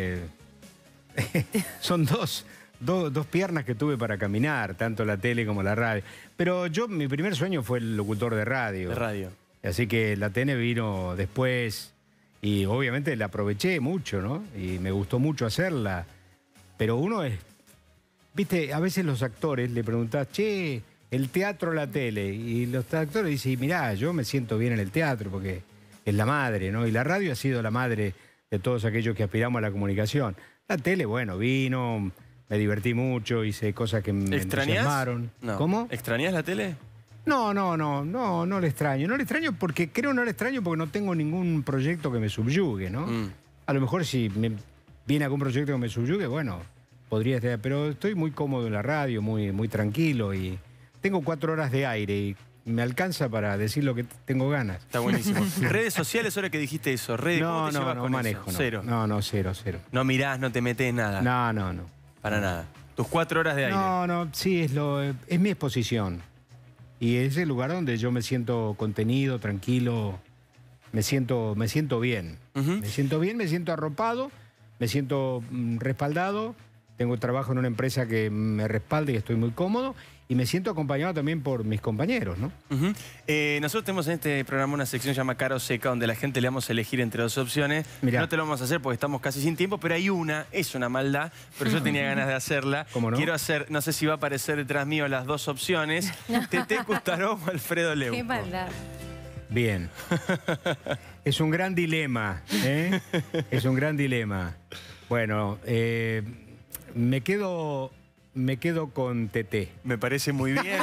Speaker 10: dos piernas que tuve para caminar, tanto la tele como la radio. Pero mi primer sueño fue el locutor de radio.
Speaker 1: De radio.
Speaker 10: Así que la tele vino después. Y obviamente la aproveché mucho, ¿no? Y me gustó mucho hacerla. Pero uno es... Viste, a veces los actores le preguntás, che, el teatro o la tele. Y los actores dicen, mirá, yo me siento bien en el teatro porque es la madre, ¿no? Y la radio ha sido la madre de todos aquellos que aspiramos a la comunicación. La tele, bueno, vino, me divertí mucho, hice cosas que me entusiasmaron.
Speaker 1: No.
Speaker 10: ¿Cómo?
Speaker 1: ¿Extrañás la tele?
Speaker 10: No le extraño. No le extraño porque no tengo ningún proyecto que me subyugue, ¿no? A lo mejor si viene algún proyecto que me subyugue, bueno, podría estar, pero estoy muy cómodo en la radio, muy tranquilo y tengo 4 horas de aire y me alcanza para decir lo que tengo ganas.
Speaker 1: Está buenísimo. ¿Redes sociales, ahora que dijiste eso? ¿Cómo te llevas con
Speaker 10: manejo.
Speaker 1: eso? Cero.
Speaker 10: Cero.
Speaker 1: No mirás, no te metés nada.
Speaker 10: No.
Speaker 1: Para nada. Tus 4 horas de aire.
Speaker 10: Sí, es mi exposición. Y es el lugar donde yo me siento contenido, tranquilo, me siento bien. Me siento bien, me siento arropado, me siento respaldado. Tengo trabajo en una empresa que me respalda y estoy muy cómodo. Y me siento acompañado también por mis compañeros, ¿no?
Speaker 1: Nosotros tenemos en este programa una sección llamada Cara o Seca, donde a la gente le vamos a elegir entre 2 opciones. Mirá. No te lo vamos a hacer porque estamos casi sin tiempo, pero hay es una maldad, pero yo tenía ganas de hacerla.
Speaker 10: ¿Cómo no?
Speaker 1: Quiero hacer, no sé si va a aparecer detrás mío las 2 opciones, Tete Custaró o Alfredo Leuco.
Speaker 7: Qué maldad.
Speaker 10: Bien. Es un gran dilema, Es un gran dilema. Bueno, me quedo con Tete.
Speaker 1: Me parece muy bien.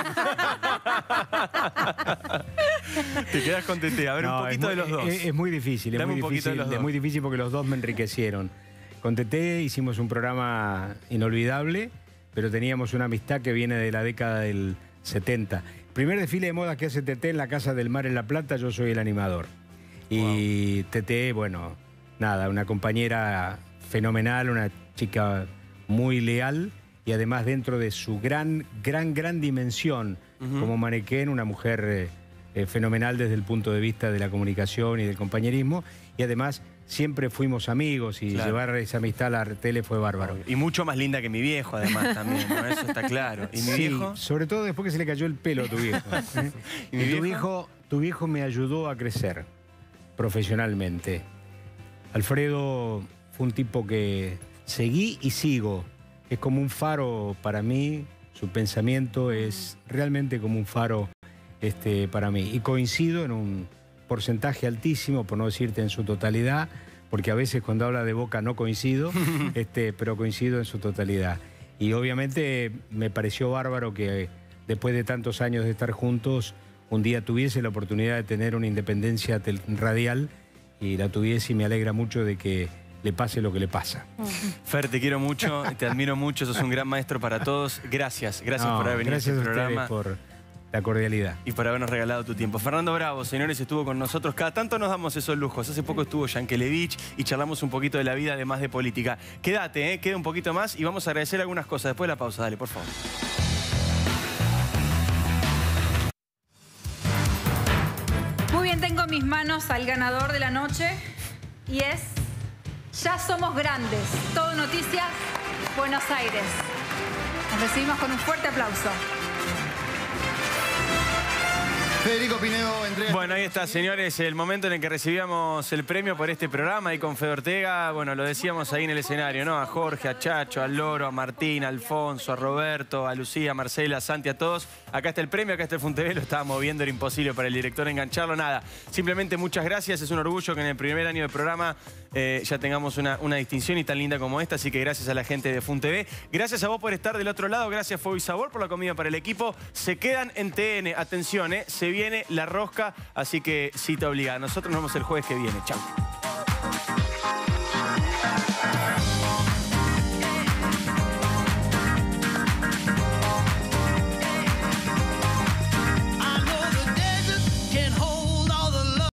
Speaker 1: Te quedas con Tete. A ver, un poquito de los dos.
Speaker 10: Es muy difícil.
Speaker 1: Dame un poquito de los dos.
Speaker 10: Es muy difícil porque los dos me enriquecieron. Con Tete hicimos un programa inolvidable, pero teníamos una amistad que viene de la década del 70. Primer desfile de moda que hace Tete en la Casa del Mar en La Plata, yo soy el animador. Y Tete, bueno, nada, una compañera fenomenal, una chica muy leal. Y además dentro de su gran dimensión como manequén, una mujer fenomenal desde el punto de vista de la comunicación y del compañerismo. Y además siempre fuimos amigos y llevar esa amistad a la tele fue bárbaro.
Speaker 1: Y mucho más linda que mi viejo, además, también, ¿no? Eso está claro. ¿Y mi viejo?
Speaker 10: Sobre todo después que se le cayó el pelo a tu viejo.
Speaker 1: ¿Y mi
Speaker 10: viejo? Tu viejo me ayudó a crecer profesionalmente. Alfredo fue un tipo que seguí y sigo. Es como un faro para mí. Su pensamiento es realmente como un faro para mí. Y coincido en un porcentaje altísimo, por no decirte en su totalidad, porque a veces cuando habla de Boca no coincido, pero coincido en su totalidad. Y obviamente me pareció bárbaro que después de tantos años de estar juntos, un día tuviese la oportunidad de tener una independencia radial, y la tuviese, y me alegra mucho de que le pase lo que le pasa.
Speaker 1: Fer, te quiero mucho, te admiro mucho, sos un gran maestro para todos. Gracias por haber venido a este programa.
Speaker 10: Gracias a ustedes por la cordialidad.
Speaker 1: Y por habernos regalado tu tiempo. Fernando Bravo, señores, estuvo con nosotros. Cada tanto nos damos esos lujos. Hace poco estuvo Yankelevich y charlamos un poquito de la vida, además de política. Quédate, queda un poquito más y vamos a agradecer algunas cosas. Después de la pausa, dale, por favor.
Speaker 11: Muy bien, tengo en mis manos al ganador de la noche y es Ya Somos Grandes. Todo Noticias, Buenos Aires. Nos recibimos con un fuerte aplauso.
Speaker 12: Federico Pinedo entrega...
Speaker 1: Bueno, ahí está, señores, el momento en el que recibíamos el premio por este programa y con Fede Ortega, bueno, lo decíamos ahí en el escenario, ¿no? A Jorge, a Chacho, al Loro, a Martín, a Alfonso, a Roberto, a Lucía, a Marcela, a Santi, a todos. Acá está el premio, acá está el FUNTV, lo estábamos viendo, era imposible para el director engancharlo, nada. Simplemente muchas gracias, es un orgullo que en el primer año de programa ya tengamos una distinción y tan linda como esta, así que gracias a la gente de FUNTV. Gracias a vos por estar del otro lado, gracias Fuego y Sabor por la comida para el equipo. Se quedan en TN, atención, se viene la rosca, así que cita obligada. Nosotros nos vemos el jueves que viene. Chao.